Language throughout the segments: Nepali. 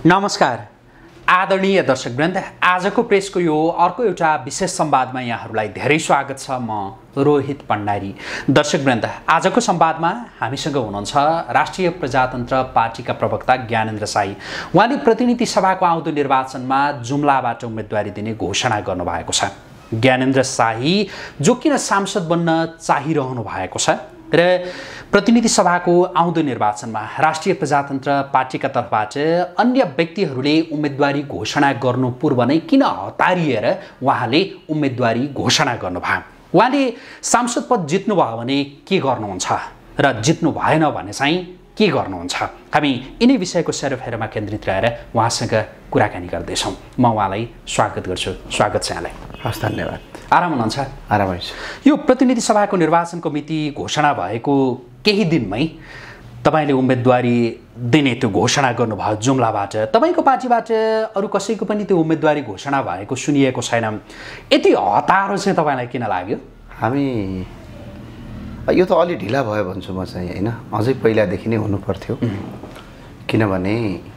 नमस्कार आदरणीय दर्शकवृन्द, आजको प्रेसको यो अर्को एउटा विशेष संवादमा यहाँहरूलाई धेरै स्वागत छ। म रोहित भण्डारी। दर्शकवृन्द, आजको संवादमा हामीसँग हुनुहुन्छ राष्ट्रिय प्रजातन्त्र पार्टीका प्रवक्ता ज्ञानेन्द्र साई। उहाँले प्रतिनिधि सभाको आउँदो निर्वाचनमा जुम्लाबाट उम्मेदवारी दिने घोषणा गर्नुभएको छ। ज्ञानेन्द्र साई जो किन सांसद बन्न चाहिरहनु भएको छ र प्रतिनिधि सभाको आउँदो निर्वाचनमा राष्ट्रिय प्रजातन्त्र पार्टीका तर्फबाट अन्य व्यक्तिहरूले उम्मेदवारी घोषणा गर्नु पूर्व नै किन हतारिएर उहाँले उम्मेदवारी घोषणा गर्नुभयो, उहाँले सांसद पद जित्नुभयो भने के गर्नुहुन्छ र जित्नु भएन भने चाहिँ के गर्नुहुन्छ, हामी यिनै विषयको सेरोफेरोमा केन्द्रित रहेर उहाँसँग कुराकानी गर्दैछौँ। म उहाँलाई स्वागत गर्छु। स्वागत छ यहाँलाई। हस्, धन्यवाद। आराम हुनुहुन्छ? आराम हुन्छ। यो प्रतिनिधि सभाको निर्वाचनको मिति घोषणा भएको केही दिनमै तपाईले उम्मेदवारी दिने त्यो घोषणा गर्नुभयो जुम्लाबाट। तपाईको पार्टीबाट अरू कसैको पनि त्यो उम्मेदवारी घोषणा भएको सुनिएको छैन। यति हतारो चाहिँ तपाईलाई किन लाग्यो? हामी यो त अलि ढिला भयो भन्छु म चाहिँ, हैन, अझै पहिलादेखि नै हुनु पर्थ्यो। किनभने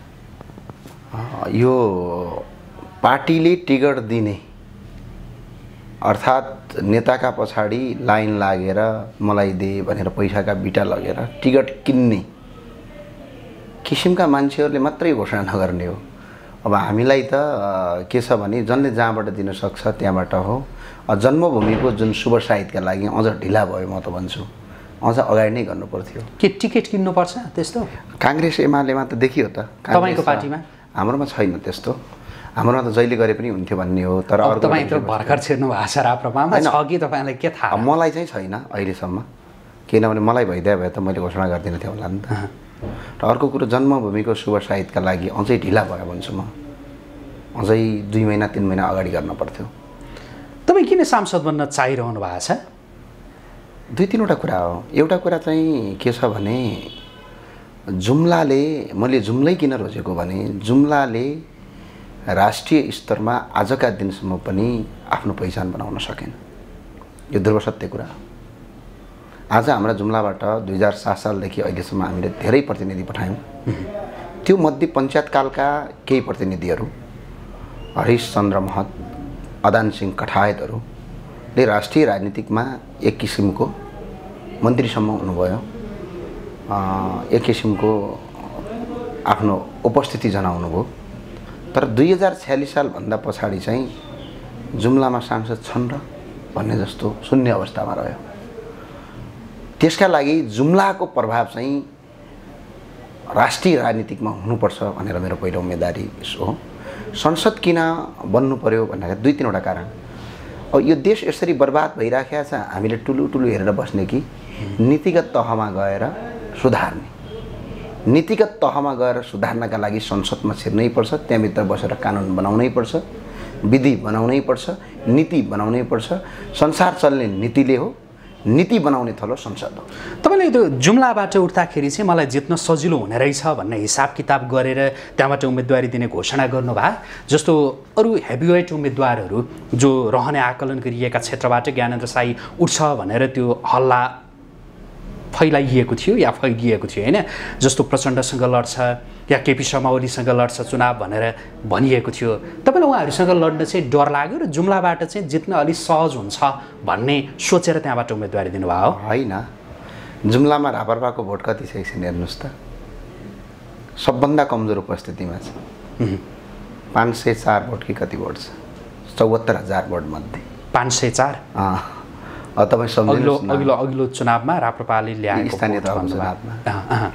यो पार्टीले टिकट दिने अर्थात् नेताका पछाडि लाइन लागेर मलाई दे भनेर पैसाका बिटा लगेर टिकट किन्ने किसिमका मान्छेहरूले मात्रै घोषणा नगर्ने हो। अब हामीलाई त के छ भने जसले जहाँबाट दिन सक्छ त्यहाँबाट हो। जन्मभूमिको जुन शुभ साहित्यका लागि अझ ढिला भयो म त भन्छु, अझ अगाडि नै गर्नु पर्थ्यो। के टिकट किन्नुपर्छ त्यस्तो? काङ्ग्रेस एमालेमा त देखियो त। तपाईको पार्टीमा? हाम्रोमा छैन त्यस्तो। हाम्रोमा त जहिले गरे पनि हुन्थ्यो भन्ने हो। तर अर्को तपाईँ त भर्खर छिर्नु भएको छ राप्रपामा, छ कि तपाईँलाई के थाहा? मलाई चाहिँ छैन अहिलेसम्म, किनभने मलाई भइदिए भए त मैले घोषणा गर्दिनँ थियो होला नि त। र अर्को कुरो, जन्मभूमिको शुभ साहित्यका लागि अझै ढिला भयो भन्छु म। अझै 2 महिना 3 महिना अगाडि गर्न पर्थ्यो। तपाईँ किन सांसद बन्न चाहिरहनु भएको छ? 2-3वटा कुरा हो। एउटा कुरा चाहिँ के छ भने जुम्लाले, मैले जुम्लै किन रोजेको भने जुम्लाले राष्ट्रिय स्तरमा आजका दिनसम्म पनि आफ्नो पहिचान बनाउन सकेन। यो ध्रुव सत्य कुरा हो। आज हाम्रा जुम्लाबाट 2007 सालदेखि अहिलेसम्म हामीले धेरै प्रतिनिधि पठायौँ। त्यो मध्ये पञ्चायतकालका केही प्रतिनिधिहरू, हरिश चन्द्र महत, अदान सिंह कठायतहरूले राष्ट्रिय राजनीतिकमा एक किसिमको मन्त्रीसम्म हुनुभयो, एक किसिमको आफ्नो उपस्थिति जनाउनु भयो। तर 2046 सालभन्दा पछाडि चाहिँ जुम्लामा सांसद छन् र भन्ने जस्तो शून्य अवस्थामा रह्यो। त्यसका लागि जुम्लाको प्रभाव चाहिँ राष्ट्रिय राजनीतिकमा हुनुपर्छ भनेर मेरो पहिलो उम्मेदवारी हो। संसद किन बन्नु पर्यो भन्दाखेरि 2-3वटा कारण। अब यो देश यसरी बर्बाद भइराखेको छ, हामीले टुलु हेरेर बस्ने कि नीतिगत तहमा गएर सुधार्ने? नीतिगत तहमा गएर सुधार्नका लागि संसदमा छिर्नै पर्छ, त्यहाँभित्र बसेर कानुन बनाउनै पर्छ, विधि बनाउनै पर्छ, नीति बनाउनै पर्छ। संसार चल्ने नीतिले हो, नीति बनाउने थलो संसद हो। तपाईँले त्यो जुम्लाबाट उठ्दाखेरि चाहिँ मलाई जित्न सजिलो हुने रहेछ भन्ने हिसाब किताब गरेर त्यहाँबाट उम्मेदवारी दिने घोषणा गर्नुभयो। जस्तो अरू हेभीवेट उम्मेदवारहरू जो रहने आकलन गरिएका क्षेत्रबाट ज्ञानेन्द्र साई उठ्छ भनेर त्यो हल्ला फैलाइएको थियो या फैलिएको थियो, होइन? जस्तो प्रचण्डसँग लड्छ या केपी शर्मा ओलीसँग लड्छ चुनाव भनेर भनिएको थियो। तपाईँलाई उहाँहरूसँग लड्न चाहिँ डर लाग्यो र जुम्लाबाट चाहिँ जित्न अलिक सहज हुन्छ भन्ने सोचेर त्यहाँबाट उम्मेदवारी दिनुभयो? होइन, जुम्लामा रापरपाको भोट कति छ एकछिन हेर्नुहोस् त। सबभन्दा कमजोर उपस्थितिमा छ। 504 भोट कि कति भोट छ? 74,000 भोट मध्ये 504। तपाईँ सम्झिनुहोस् न, अघिल्लो चुनावमा राप्रपाले ल्याएको स्थानीय तहको चुनावमा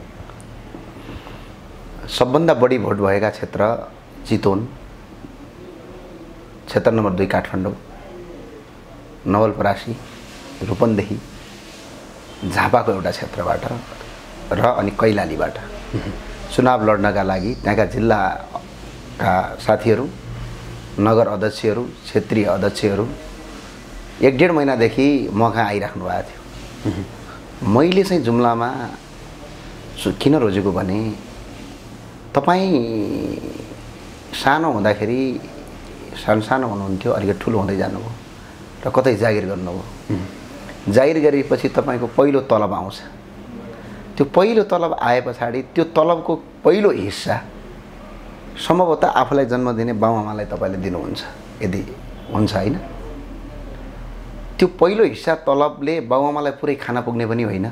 सबभन्दा बढी भोट भएका क्षेत्र चितवन, क्षेत्र नम्बर 2 काठमाडौँ, नवलपरासी, रूपन्देही, झापाको एउटा क्षेत्रबाट र अनि कैलालीबाट चुनाव लड्नका लागि त्यहाँका जिल्लाका साथीहरू, नगर अध्यक्षहरू, क्षेत्रीय अध्यक्षहरू 1-1.5 महिनादेखि म कहाँ आइराख्नु भएको थियो। मैले चाहिँ जुम्लामा किन रोजेको भने तपाईँ सानो हुँदाखेरि सानो हुनुहुन्थ्यो, अलिकति ठुलो हुँदै जानुभयो र कतै जागिर गर्नुभयो। जागिर गरेपछि तपाईँको पहिलो तलब आउँछ। त्यो पहिलो तलब आए पछाडि त्यो तलबको पहिलो हिस्सा सम्भवतः आफूलाई जन्म दिने बाबुआमालाई तपाईँले दिनुहुन्छ यदि हुन्छ होइन। त्यो पहिलो हिस्सा तलबले बाबुआमालाई पुरै खाना पुग्ने पनि होइन,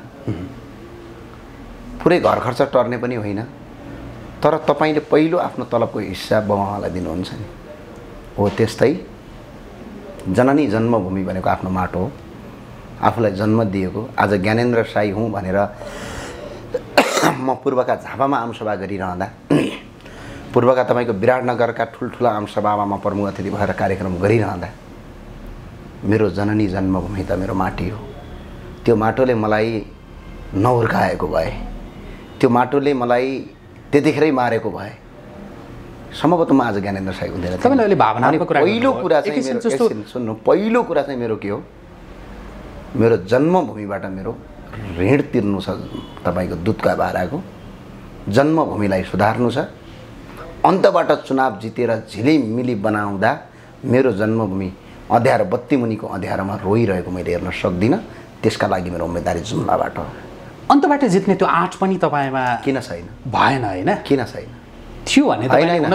पुरै घर खर्च टर्ने पनि होइन, तर तपाईँले पहिलो आफ्नो तलबको हिस्सा बाबुआमालाई दिनुहुन्छ नि। हो त्यस्तै जननी जन्मभूमि भनेको आफ्नो माटो हो, आफूलाई जन्म दिएको। आज ज्ञानेन्द्र साई हुँ भनेर म पूर्वका झापामा आमसभा गरिरहँदा, पूर्वका तपाईँको विराटनगरका ठुल्ठुला आमसभामा म प्रमुख अतिथि भएर कार्यक्रम गरिरहँदा मेरो जननी जन्मभूमि त मेरो माटी हो। त्यो माटोले मलाई नहुर्काएको भए, त्यो माटोले मलाई त्यतिखेरै मारेको भए सम्भवतः म आज ज्ञानेन्द्र साई हुँदैन। तपाईँले अहिले भावनाको कुरा पहिलो कुरा चाहिँ मेरो सुन्नु, पहिलो कुरा चाहिँ मेरो के हो, मेरो जन्मभूमिबाट मेरो ऋण तिर्नु छ तपाईँको दुधका भाराको, जन्मभूमिलाई सुधार्नु छ। अन्तबाट चुनाव जितेर झिलिमिली बनाउँदा मेरो जन्मभूमि अँध्यारो बत्ती मुनिको अँध्यारोमा रोइरहेको मैले हेर्न सक्दिनँ। त्यसका लागि मेरो उम्मेदवारी जुम्लाबाट हो। अन्तबाट जित्ने त्यो आँट पनि तपाईँमा किन छैन? भएन होइन? किन छैन? थियो भने अहिले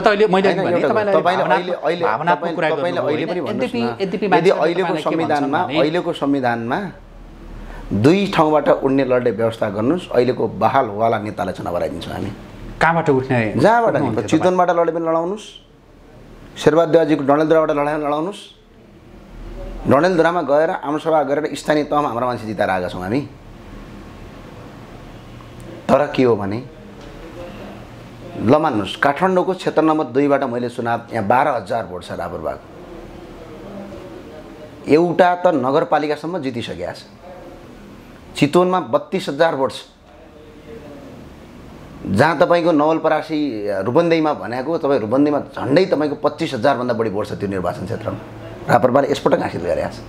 अहिलेको संविधानमा दुई ठाउँबाट उड्ने लड्ने व्यवस्था गर्नुहोस्, अहिलेको बहालवाला नेतालाई चुनाव गराइदिन्छौँ हामी। कहाँबाट उठ्ने? जहाँबाट नि, चितवनबाट लडे पनि लडाउनुहोस्, शेरबहादुरजीको डडेलधुराबाट लडाइ लडाउनुहोस्। डडेलधुरामा गएर आमसभा गरेर स्थानीय तहमा हाम्रो मान्छे जिताएर आएका छौँ हामी। तर के हो भने ल मान्नुहोस्, काठमाडौँको क्षेत्र नम्बर 2बाट मैले चुनाव, यहाँ 12,000 भोट छ रापरबाको, एउटा त नगरपालिकासम्म जितिसकेका छ। चितवनमा 32,000 भोट छ, जहाँ तपाईँको नवलपरासी रूपन्देहीमा भनेको तपाईँ रूपन्देहीमा झन्डै तपाईँको 25,000 भन्दा बढी भोट छ त्यो निर्वाचन क्षेत्रमा। रापरपाले यसपटक हासिल गरेका छ।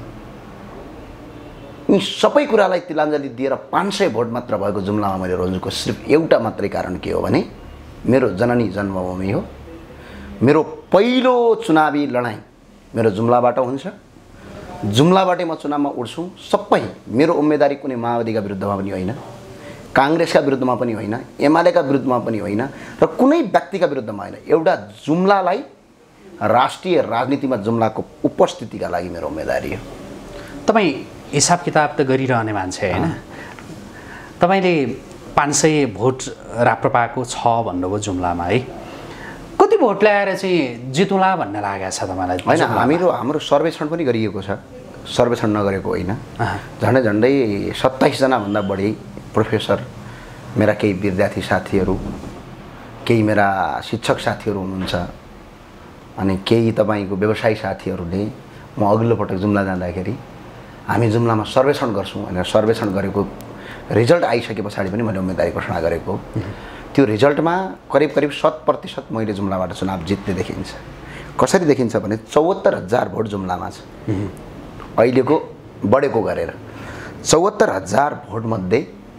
यी सबै कुरालाई तिलाञ्जली दिएर 500 भोट मात्र भएको जुम्लामा मैले रोज्नुको सिर्फ एउटा मात्रै कारण के हो भने मेरो जननी जन्मभूमि हो। मेरो पहिलो चुनावी लडाइँ मेरो जुम्लाबाट हुन्छ, जुम्लाबाटै म चुनावमा उठ्छु। सबै मेरो उम्मेदवारी कुनै माओवादीका विरुद्धमा पनि होइन, काङ्ग्रेसका विरुद्धमा पनि होइन, एमालेका विरुद्धमा पनि होइन, र कुनै व्यक्तिका विरुद्धमा होइन। एउटा जुम्लालाई राष्ट्रिय राजनीतिमा जुम्लाको उपस्थितिका लागि मेरो उम्मेदवारी हो। तपाईँ हिसाब किताब त गरिरहने मान्छे होइन? तपाईँले 500 भोट राप्रपाको छ भन्नुभयो जुम्लामा है, कति भोट ल्याएर चाहिँ जितुला भन्ने लागेको छ तपाईँलाई? होइन, हाम्रो सर्वेक्षण पनि गरिएको छ, सर्वेक्षण नगरेको होइन। झन्डै झन्डै 27 जनाभन्दा बढी प्रोफेसर, मेरा केही विद्यार्थी साथीहरू, केही मेरा शिक्षक साथीहरू हुनुहुन्छ, अनि केही तपाईँको व्यवसायी साथीहरूले म अघिल्लो पटक जुम्ला जाँदाखेरि हामी जुम्लामा सर्वेक्षण गर्छौँ भनेर सर्वेक्षण गरेको रिजल्ट आइसके पछाडि पनि मैले उम्मेदवारी घोषणा गरेको। त्यो रिजल्टमा करिब 100% मैले जुम्लाबाट चुनाव जित्ने देखिन्छ। कसरी देखिन्छ भने 74,000 भोट जुम्लामा छ अहिलेको बढेको गरेर। 74,000 भोटमध्ये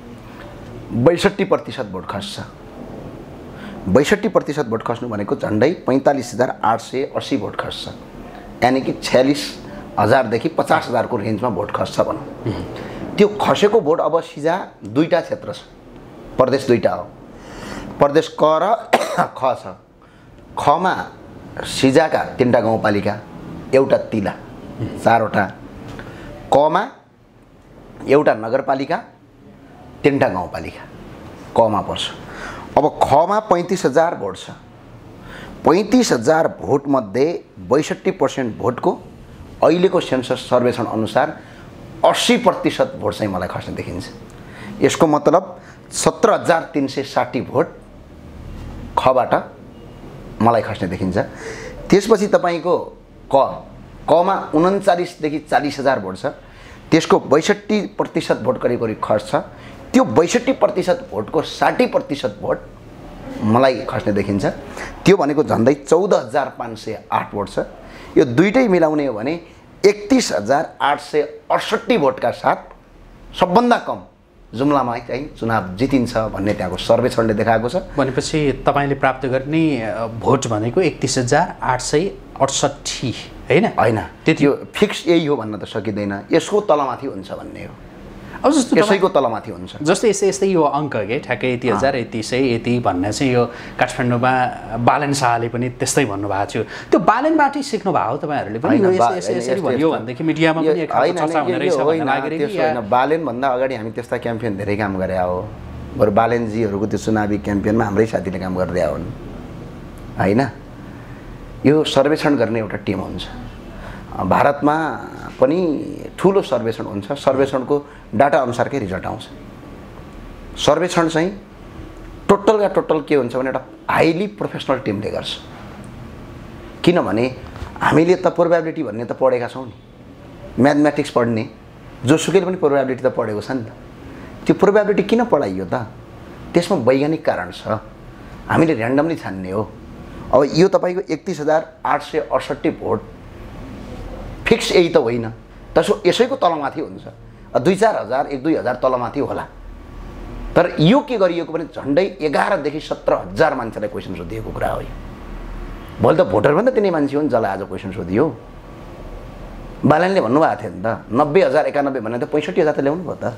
62% भोट खस्छ। 62% भोट खस्नु भनेको झन्डै 45,880 भोट खस्छ, यानि कि 46,000 देखि 50,000 को रेन्जमा भोट खस्छ भनौँ। त्यो खसेको भोट अब सिधा दुईटा क्षेत्र छ, प्रदेश दुईटा हो, प्रदेश क र ख छ। खमा सिजाका 3टा गाउँपालिका, एउटा तिला, 4वटा, कमा एउटा नगरपालिका, 3टा गाउँपालिका कमा पर्छ। अब खमा 35,000 भोट छ। 35,000 भोटमध्ये 62% भोटको अहिलेको सेन्सस सर्वेक्षण अनुसार 80% भोट चाहिँ मलाई खस्ने देखिन्छ। यसको मतलब 17,360 भोट खबाट मलाई खस्ने देखिन्छ। त्यसपछि तपाईँको कमा 39 देखि 40,000 भोट छ, त्यसको 62% भोट करिब करिब खस्छ। त्यो 62% भोटको 60% भोट मलाई खस्ने देखिन्छ। त्यो भनेको झन्डै 14,508 भोट छ। यो दुईटै मिलाउने हो भने 31,868 भोटका साथ सबभन्दा कम जुम्लामा चाहिँ चुनाव जितिन्छ भन्ने त्यहाँको सर्वेक्षणले देखाएको छ। भनेपछि तपाईँले प्राप्त गर्ने भोट भनेको 31,868 होइन? होइन, त्यो फिक्स यही हो भन्न त सकिँदैन, यसको तलमाथि हुन्छ भन्ने हो। अब जस्तो यसैको तलमाथि हुन्छ। जस्तै यस्तै यो अङ्क के ठ्याक्कै यति हजार यति सय यति भन्ने चाहिँ यो काठमाडौँमा बालेन शाहले पनि त्यस्तै भन्नुभएको थियो। त्यो बालेनबाटै सिक्नु भयो हो तपाईँहरूले पनि यसरी भन्यो भनेदेखि मिडियामा पनि एक खालको चर्चा हुने रहेछ भन्ने लागेर कि बालेनभन्दा अगाडि हामी त्यस्ता क्याम्पेन धेरै काम गरे हो। बरु बालेनजीहरूको त्यो चुनावी क्याम्पेनमा हाम्रै साथीले काम गर्दै हुन् होइन। यो सर्वेक्षण गर्ने एउटा टिम हुन्छ भारतमा पनि ठुलो सर्वेक्षण हुन्छ। सर्वेक्षणको डाटा अनुसारकै रिजल्ट आउँछ। सर्वेक्षण चाहिँ टोटलका टोटल के हुन्छ भने एउटा हाइली प्रोफेसनल टिमले गर्छ। किनभने हामीले त प्रोबेबिलिटी भन्ने त पढेका छौँ नि, म्याथमेटिक्स पढ्ने जोसुकैले पनि प्रोबेबिलिटी त पढेको छ नि त। त्यो प्रोबेबिलिटी किन पढाइयो त? त्यसमा वैज्ञानिक कारण छ। हामीले ऱ्यान्डमली छान्ने हो। अब यो तपाईँको 31,868 भोट फिक्स यही त होइन, त्यसो यसैको तलमाथि हुन्छ। 2-4 हजार 1-2 हजार तलमाथि होला। तर यो के गरिएको भने झन्डै 11,000 देखि 17,000 मान्छेलाई क्वेसन सोधिएको कुरा हो। भोलि त भोटर पनि त तिनै मान्छे हो नि जसलाई आज क्वेसन सोधियो। बालनले भन्नुभएको थियो नि त 90,091 भने त 65,000 त ल्याउनु भयो त।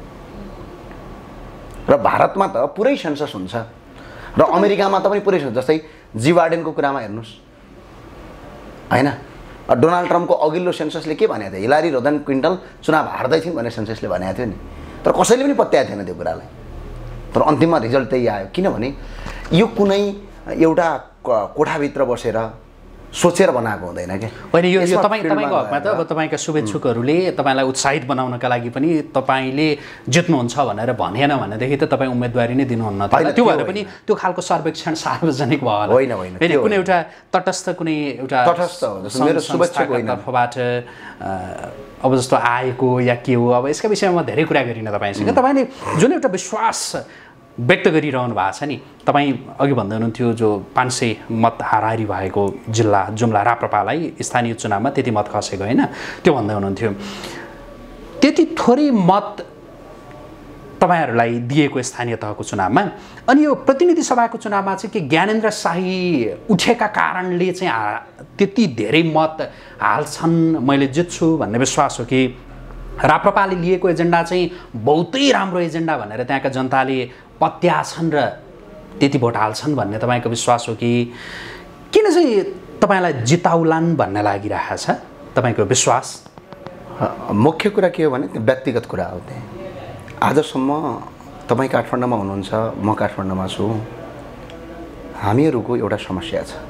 र भारतमा त पुरै सेन्सस हुन्छ र अमेरिकामा त पनि पुरै सेन्सस। जस्तै जी बाइडेनको कुरामा हेर्नुहोस् होइन। डोनाल्ड ट्रम्पको अघिल्लो सेन्ससले के भनेको थियो? हिलारी रोडन क्लिन्टन चुनाव हार्दै थिइन् भन्ने सेन्ससले भनेको थियो नि। तर कसैले पनि पत्याएको थिएन त्यो कुरालाई। तर अन्तिममा रिजल्ट त्यही आयो। किनभने यो कुनै एउटा कोठाभित्र बसेर सोचेर बनाएको हुँदैन क्या। होइन यो तपाईँको हकमा त अब तपाईँका शुभेच्छुकहरूले तपाईँलाई उत्साहित बनाउनका लागि पनि तपाईँले जित्नुहुन्छ भनेर भनेन भनेदेखि त तपाईँ उम्मेदवारी नै दिनुहुन्न। त्यो भएर पनि त्यो खालको सर्वेक्षण सार्वजनिक भयो होइन कुनै एउटा तटस्थ कुनै एउटा मेरो शुभेच्छुको तर्फबाट अब जस्तो आएको या के हो अब यसका विषयमा धेरै कुरा गरिन तपाईँसँग। तपाईँले जुन एउटा विश्वास व्यक्त गरिरहनु भएको छ नि, तपाईँ अघि भन्दै हुनुहुन्थ्यो जो 500 मत हाराहारी भएको जिल्ला जुम्ला राप्रपालाई स्थानीय चुनावमा त्यति मत खसेको होइन, त्यो भन्दै हुनुहुन्थ्यो। त्यति थोरै मत तपाईँहरूलाई दिएको स्थानीय तहको चुनावमा, अनि यो प्रतिनिधि सभाको चुनावमा चाहिँ के ज्ञानेन्द्र शाही उठेका कारणले चाहिँ त्यति धेरै मत हाल्छन् मैले जित्छु भन्ने विश्वास हो कि राप्रपाले लिएको एजेन्डा चाहिँ बहुतै राम्रो एजेन्डा भनेर त्यहाँका जनताले पत्याछन् र त्यति भोट हाल्छन् भन्ने तपाईँको विश्वास हो कि किन चाहिँ तपाईँलाई जिताउलान् भन्ने लागिरहेको छ तपाईँको विश्वास? मुख्य कुरा के हो भने व्यक्तिगत कुरा हो। त्यहाँ आजसम्म तपाईँ काठमाडौँमा हुनुहुन्छ, म काठमाडौँमा छु। हामीहरूको एउटा समस्या छ।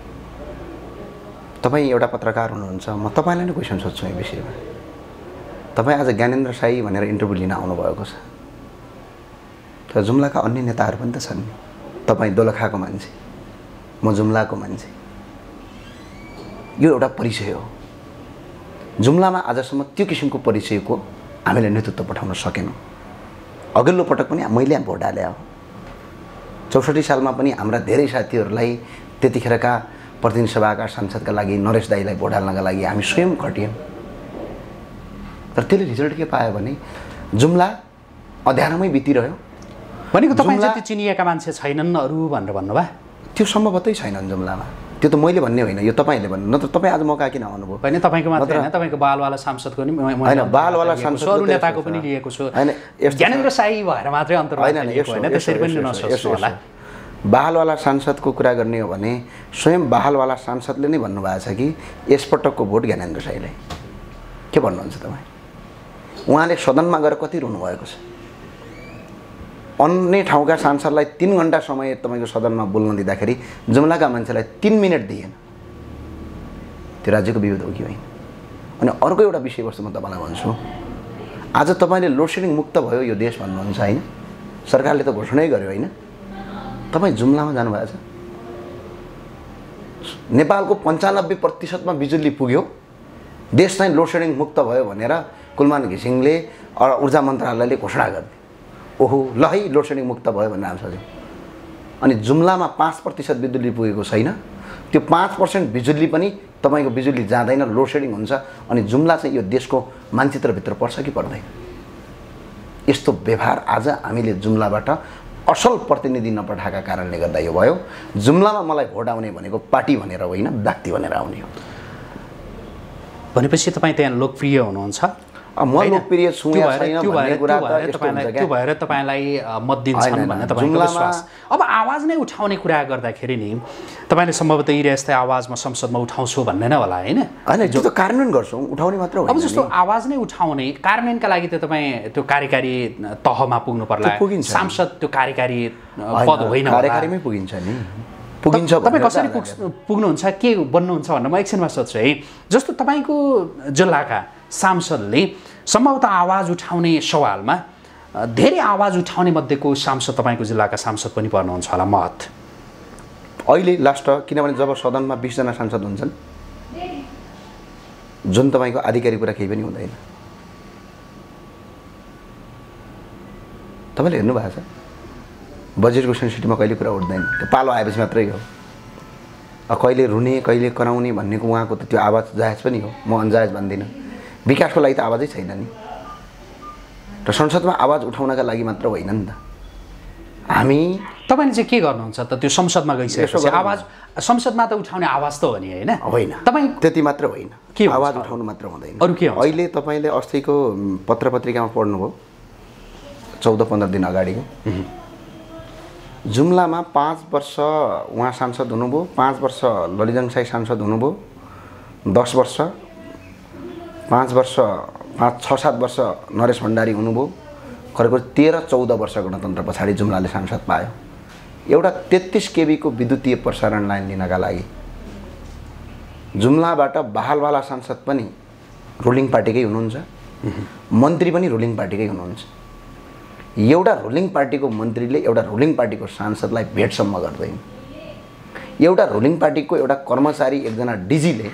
तपाईँ एउटा पत्रकार हुनुहुन्छ, म तपाईँलाई नै क्वेसन सोध्छु यो विषयमा। तपाईँ आज ज्ञानेन्द्र शाही भनेर इन्टरभ्यू लिन आउनुभएको छ। तर जुम्लाका अन्य नेताहरू पनि त छन्। तपाईँ दोलखाको मान्छे, म जुम्लाको मान्छे। यो एउटा परिचय हो। जुम्लामा आजसम्म त्यो किसिमको परिचयको हामीले नेतृत्व पठाउन सकेनौँ। अघिल्लो पटक पनि मैले भोट हाले हो। 64 सालमा पनि हाम्रा धेरै साथीहरूलाई त्यतिखेरका प्रतिनिधि सभाका सांसदका लागि नरेश दाईलाई भोट हाल्नका लागि हामी स्वयं खटियौँ। तर त्यसले रिजल्ट के पायो भने जुम्ला अँध्यारोमै बितिरह्यो। भनेको तपाईँ जति चिनिएका मान्छे छैनन् अरू भनेर भन्नुभयो? त्यो सम्भवतै छैनन् जुम्लामा। त्यो त मैले भन्ने होइन, यो तपाईँले भन्नु। नत्र तपाईँ आज मौका किन आउनुभयो? होइन तपाईँको मात्र होइन, तपाईँको बालवाला सांसदको नि होइन, बालवाला सांसद अरू नेताको पनि लिएको छु। होइन ज्ञानेन्द्र शाही भएर मात्रै अन्तर्वार्ता लिएको होइन, त्यसरी पनि नसोच्नु होला। बालवाला सांसदको कुरा गर्ने हो भने स्वयं बालवाला सांसदले नै भन्नुभएको छ कि यसपटकको भोट ज्ञानेन्द्र शाहीलाई। के भन्नुहुन्छ तपाईँ? उहाँले सदनमा गएर कति रुनुभएको छ। अन्य ठाउँका सांसदलाई 3 घण्टा समय तपाईँको सदनमा बोल्न दिँदाखेरि जुम्लाका मान्छेलाई 3 मिनट दिएन। त्यो राज्यको विरोध हो कि होइन? अनि अर्को एउटा विषयवस्तु म तपाईँलाई भन्छु। आज तपाईँले लोड सेडिङ मुक्त भयो यो देश भन्नुहुन्छ होइन? सरकारले त घोषणै गर्यो होइन? तपाईँ जुम्लामा जानुभएको छ? नेपालको 95% बिजुली पुग्यो। देश चाहिँ लोड सेडिङ मुक्त भयो भनेर कुलमान घिसिङले ऊर्जा मन्त्रालयले घोषणा गरिदियो। ओहो ल है लोड सेडिङ मुक्त भयो भनेर हामी सोच्यौँ। अनि जुम्लामा 5% बिजुली पुगेको छैन। त्यो 5% बिजुली पनि तपाईँको बिजुली जाँदैन, लोड सेडिङ हुन्छ। अनि जुम्ला चाहिँ यो देशको मानचित्रभित्र पर्छ कि पर्दैन? यस्तो व्यवहार आज हामीले जुम्लाबाट असल प्रतिनिधि नपठाएका कारणले गर्दा यो भयो। जुम्लामा मलाई भोट आउने भनेको पार्टी भनेर होइन, व्यक्ति भनेर आउने हो। भनेपछि तपाईँ त्यहाँ लोकप्रिय हुनुहुन्छ? म लोकप्रिय छु या छैन भन्ने कुरा त यस्तो हुन्छ त्यो भएर तपाईलाई मत दिन्छन् भन्ने तपाईको विश्वास। अब आवाज नै उठाउने कुरा गर्दाखेरि नि तपाईले सम्भवतः यी यस्तै आवाज म संसदमा उठाउँछु भन्ने नै होला हैन? हैन, जो त कार्यान्वयन गर्छौं, उठाउने मात्र होइन। अब जस्तो आवाज नै उठाउने कार्यान्वयनका लागि त तपाई त्यो कार्यकारी तहमा पुग्नु पर्ला। सांसद त्यो कार्यकारी पद होइन, कार्यकारीमै पुगिन्छ नि। पुगिन्छ तपाई कसरी पुग्नुहुन्छ, के बन्नुहुन्छ भनेर म एकछिनमा सोध्छु है। जस्तो तपाईको जिल्लाका सांसदले सम्भवतः आवाज उठाउने सवालमा धेरै आवाज उठाउने मध्येको सांसद तपाईको जिल्लाका सांसद पनि पर्नुहुन्छ होला महत अहिले लास्ट। किनभने जब सदनमा 20 जना सांसद हुन्छन् जुन तपाईको आधिकारिक कुरा केही पनि हुँदैन। तपाईले हेर्नु भएको छ बजेटको सेन्सिटिभमा कहिले कुरा उठ्दैन, त्यो पालो आएपछि मात्रै हो। कहिले रुने कहिले कराउने भन्नेको उहाँको त त्यो आवाज जायज पनि हो, म अन्जायज भन्दिनँ। विकासको लागि त आवाजै छैन नि, र संसदमा आवाज उठाउनका लागि मात्र होइन नि त। हामी तपाईले चाहिँ के गर्नुहुन्छ त त्यो संसदमा गइसकेपछि आवाज संसदमा त उठाउने आवाज त हो नि हैन? होइन, तपाई त्यति मात्र होइन, आवाज उठाउनु मात्र हुँदैन। अरु के हुन्छ? अहिले तपाईले अस्तिको पत्रपत्रिकामा पढ्नुभयो 14-15 दिन अगाडिको जुम्लामा 5 वर्ष उहाँ सांसद हुनुभयो, 5 वर्ष ललितजङ साई सांसद हुनुभयो, 10 वर्ष 5 वर्ष 6-7 वर्ष नरेश भण्डारी हुनुभयो, करिब 13-14 वर्ष गणतन्त्र पछाडि जुम्लाले सांसद पायो। एउटा 33 केबीको विद्युतीय प्रसारण लाइन लिनका लागि जुम्लाबाट बहालवाला सांसद पनि रुलिङ पार्टीकै हुनुहुन्छ, मन्त्री पनि रुलिङ पार्टीकै हुनुहुन्छ। एउटा रुलिङ पार्टीको मन्त्रीले एउटा रुलिङ पार्टीको सांसदलाई भेटसम्म गर्दैन। एउटा रुलिङ पार्टीको एउटा कर्मचारी एकजना डिजीले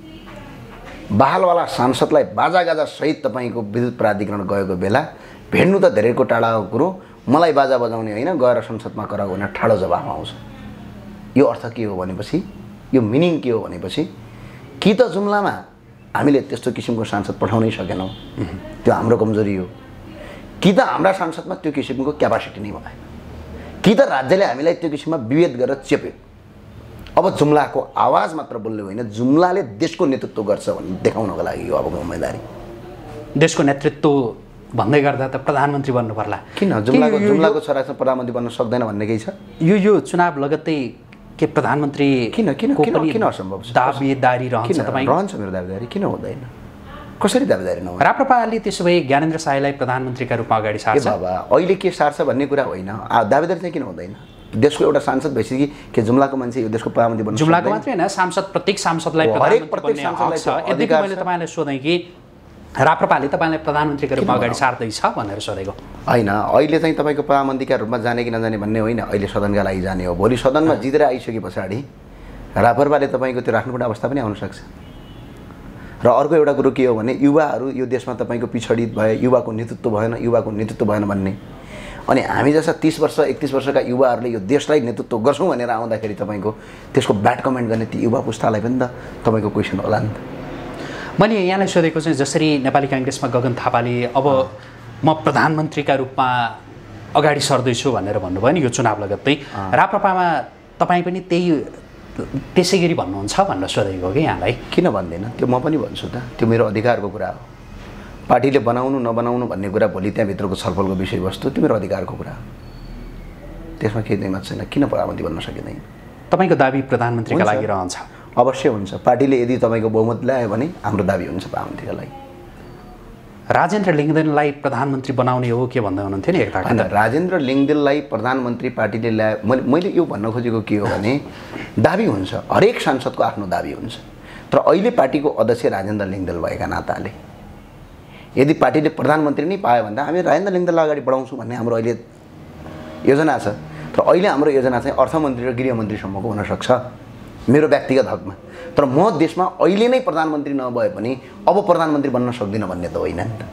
बहालवाला सांसदलाई बाजागाजा सहित तपाईको विद्युत प्राधिकरण गएको बेला भेट्नु त धेरैको टाढाको कुरो, मलाई बाजा बजाउने होइन गएर संसदमा कराऊ भनेर ठाडो जवाफ आउँछ। यो अर्थ के हो भनेपछि, यो मिनिङ के हो भनेपछि कि त जुम्लामा हामीले त्यस्तो किसिमको सांसद पठाउनै सकेनौँ, त्यो हाम्रो कमजोरी हो, कि त हाम्रा सांसदमा त्यो किसिमको क्यापासिटी नै भएन, कि त राज्यले हामीलाई त्यो किसिममा विभेद गरेर चेप्यो। अब जुम्लाको आवाज मात्र बोल्ने होइन, जुम्लाले देशको नेतृत्व गर्छ भन्ने देखाउनको लागि हो अबको उम्मेदवारी। देशको नेतृत्व भन्दै गर्दा त प्रधानमन्त्री बन्नु पर्ला। किन जुम्लाको छोरासँग प्रधानमन्त्री बन्न सक्दैन भन्ने केही छ? यो चुनाव लगत्तै के प्रधानमन्त्री किन असम्भव छ? दावेदारी रहन्छ तपाईँ? रहन्छ मेरो दावेदारी, किन हुँदैन? कसरी दावेदारी नहुन्छ? राप्रपाले त्यसो भए ज्ञानेन्द्र साईलाई प्रधानमन्त्रीका रूपमा अगाडि सार्छ? बाबा अहिले के सार्छ भन्ने कुरा होइन, दावेदारी चाहिँ किन हुँदैन? देशको एउटा सांसद भइसक्यो कि जुम्लाको मान्छे यो देशको प्रधानमन्त्री बन्न जुम्लाको मात्रै होइन, सांसद प्रत्येक सांसदलाई प्रधानमन्त्री बन्ने हक छ। यद्यपि मैले तपाईँलाई सोधेँ कि राप्रपाले तपाईँलाई प्रधानमन्त्रीका रूपमा अगाडि सार्दैछ भनेर सोधेको होइन। अहिले चाहिँ तपाईँको प्रधानमन्त्रीका रूपमा जाने कि नजाने भन्ने होइन, अहिले सदनका लागि जाने हो। भोलि सदनमा जितेर आइसके पछाडि राप्रपाले तपाईँको त्यो राख्नुपर्ने अवस्था पनि आउन सक्छ। र अर्को एउटा कुरो के हो भने युवाहरू यो देशमा तपाईँको पिछडित भए, युवाको नेतृत्व भएन भन्ने, अनि हामी जस्ता 30 वर्ष 31 वर्षका युवाहरूले यो देशलाई नेतृत्व गर्छौँ भनेर आउँदाखेरि तपाईँको त्यसको ब्याड कमेन्ट गर्ने ती युवा पुस्तालाई पनि त तपाईँको क्वेसन होला नि त। मैले यहाँलाई सोधेको चाहिँ जसरी नेपाली काङ्ग्रेसमा गगन थापाले अब म प्रधानमन्त्रीका रूपमा अगाडि सर्दैछु भनेर भन्नुभयो नि यो चुनाव लगत्तै, राप्रपामा तपाईँ पनि त्यसै गरी भन्नुहुन्छ भनेर सोधेको कि यहाँलाई? किन भन्दैन? त्यो म पनि भन्छु त, त्यो मेरो अधिकारको कुरा हो। पार्टीले बनाउनु नबनाउनु भन्ने कुरा भोलि त्यहाँभित्रको छलफलको विषयवस्तु, त्यो मेरो अधिकारको कुरा हो, त्यसमा केही दैमत छैन। किन प्रधानमन्त्री बन्न सकिँदैन? तपाईँको दाबी प्रधानमन्त्रीका लागि रहन्छ? अवश्य हुन्छ। पार्टीले यदि तपाईँको बहुमत ल्यायो भने हाम्रो दाबी हुन्छ प्रधानमन्त्रीका लागि। राजेन्द्र लिङ्गदेनलाई प्रधानमन्त्री बनाउने हो के भन्दै हुनुहुन्थ्यो नि एकता? राजेन्द्र लिङ्गदेनलाई प्रधानमन्त्री पार्टीले ल्यायो, मैले यो भन्न खोजेको के हो भने दाबी हुन्छ, हरेक सांसदको आफ्नो दाबी हुन्छ। तर अहिले पार्टीको अध्यक्ष राजेन्द्र लिङ्गदेन भएका नाताले यदि पार्टीले प्रधानमन्त्री नै पायो भने हामी राजेन्द्र लिङ्गदेनलाई अगाडि बढाउँछौँ भन्ने हाम्रो अहिले योजना छ। तर अहिले हाम्रो योजना चाहिँ अर्थमन्त्री र गृहमन्त्रीसम्मको हुनसक्छ मेरो व्यक्तिगत हकमा। तर म देशमा अहिले नै प्रधानमन्त्री नभए पनि अब प्रधानमन्त्री बन्न सक्दिनँ भन्ने त होइन नि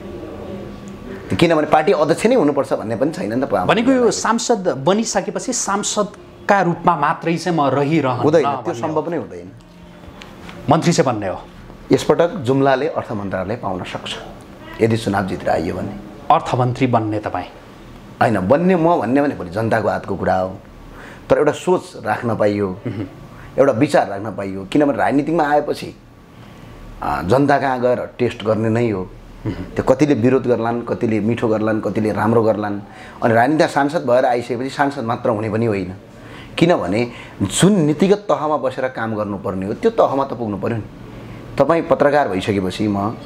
त, किनभने पार्टी अध्यक्ष नै हुनुपर्छ भन्ने पनि छैन नि त। भनेको यो सांसद बनिसकेपछि सांसदका रूपमा मात्रै चाहिँ म रहिरहँ हुँदैन, त्यो सम्भव नै हुँदैन। मन्त्री चाहिँ बन्ने हो। यसपटक जुम्लाले अर्थ मन्त्रालय पाउन सक्छ यदि चुनाव जितेर आइयो भने। अर्थमन्त्री बन्ने तपाईँ? होइन, बन्ने म भन्ने भने भोलि जनताको हातको कुरा हो। तर एउटा सोच राख्न पाइयो, एउटा विचार राख्न पाइयो, किनभने राजनीतिमा आएपछि जनता कहाँ गएर टेस्ट गर्ने नै हो। त्यो कतिले विरोध गर्लान्, कतिले मिठो गर्लान्, कतिले राम्रो गर्लान्। अनि राजनीतिक सांसद भएर आइसकेपछि सांसद मात्र हुने पनि होइन, किनभने जुन नीतिगत तहमा बसेर काम गर्नुपर्ने हो त्यो तहमा त पुग्नु पर्यो नि। तपाईँ पत्रकार भइसकेपछि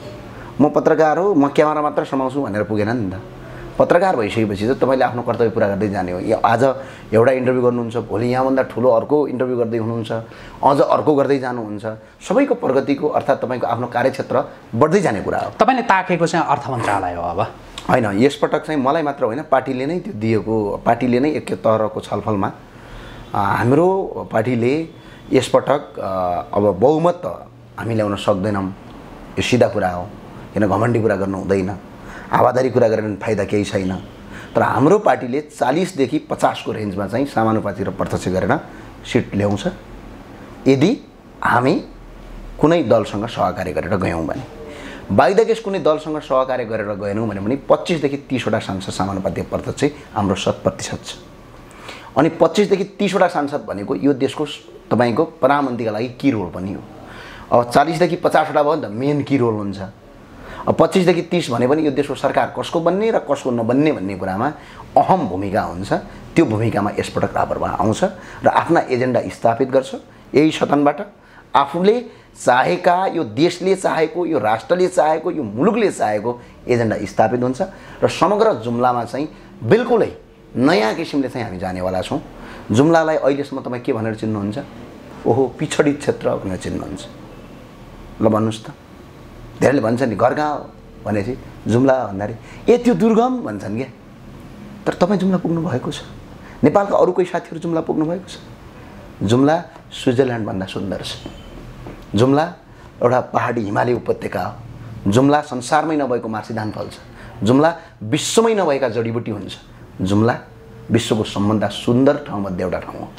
म पत्रकार हो, म क्यामेरा मात्र समाउँछु भनेर पुगेन नि त। पत्रकार भइसकेपछि त तपाईँले आफ्नो कर्तव्य पुरा गर्दै जाने हो। आज एउटा इन्टरभ्यू गर्नुहुन्छ, भोलि यहाँभन्दा ठुलो अर्को इन्टरभ्यू गर्दै हुनुहुन्छ, अझ अर्को गर्दै जानुहुन्छ। सबैको प्रगतिको अर्थात् तपाईँको आफ्नो कार्यक्षेत्र बढ्दै जाने कुरा हो। तपाईँले ताकेको चाहिँ अर्थ मन्त्रालय हो अब होइन, यसपटक चाहिँ मलाई मात्र होइन, पार्टीले नै त्यो दिएको, पार्टीले नै एक तरहको छलफलमा हाम्रो पार्टीले यसपटक अब बहुमत त हामी ल्याउन सक्दैनौँ, यो सिधा कुरा हो, किन घमण्डी कुरा गर्नु हुँदैन, हावादारी कुरा गरेर फाइदा केही छैन। तर हाम्रो पार्टीले 40 देखि 50 को रेन्जमा चाहिँ समानुपाती र प्रत्यक्ष गरेर सिट ल्याउँछ यदि हामी कुनै दलसँग सहकार्य गरेर गयौँ भने। बाइ द केस कुनै दलसँग सहकार्य गरेर गएनौँ भने 25 देखि 30 वटा सांसद समानुपाती प्रत्यक्ष हाम्रो 100% छ। अनि 25 देखि 30 वटा सांसद भनेको यो देशको तपाईँको प्रधानमन्त्रीका लागि की रोल पनि हो। अब 40 देखि 50 वटा भयो भने त मेन की रोल हुन्छ। अब 25 देखि 30 भने पनि यो देशको सरकार कसको बन्ने र कसको नबन्ने भन्ने कुरामा अहम भूमिका हुन्छ। त्यो भूमिकामा यसपटक राप्रपा आउँछ र आफ्ना एजेन्डा स्थापित गर्छ। यही सदनबाट आफूले चाहेका, यो देशले चाहेको, यो राष्ट्रले चाहेको, यो मुलुकले चाहेको एजेन्डा स्थापित हुन्छ र समग्र जुम्लामा चाहिँ बिल्कुलै नयाँ किसिमले चाहिँ हामी जानेवाला छौँ। जुम्लालाई अहिलेसम्म तपाईँ के भनेर चिन्नुहुन्छ? ओहो पिछडित क्षेत्र भनेर चिन्नुहुन्छ। ल भन्नुहोस् त। धेरैले भन्छन् नि घरगाउँ भनेपछि जुम्ला भन्दाखेरि ए त्यो दुर्गम भन्छन् क्या। तर तपाईँ जुम्ला पुग्नु भएको छ, नेपालका अरू कोही साथीहरू जुम्ला पुग्नु भएको छ? जुम्ला स्विजरल्यान्डभन्दा सुन्दर छ। जुम्ला एउटा पहाडी हिमाली उपत्यका हो। जुम्ला संसारमै नभएको मार्सीधान फल्छ। जुम्ला विश्वमै नभएका जडीबुटी हुन्छ। जुम्ला विश्वको सबभन्दा सुन्दर ठाउँमध्ये एउटा ठाउँ हो।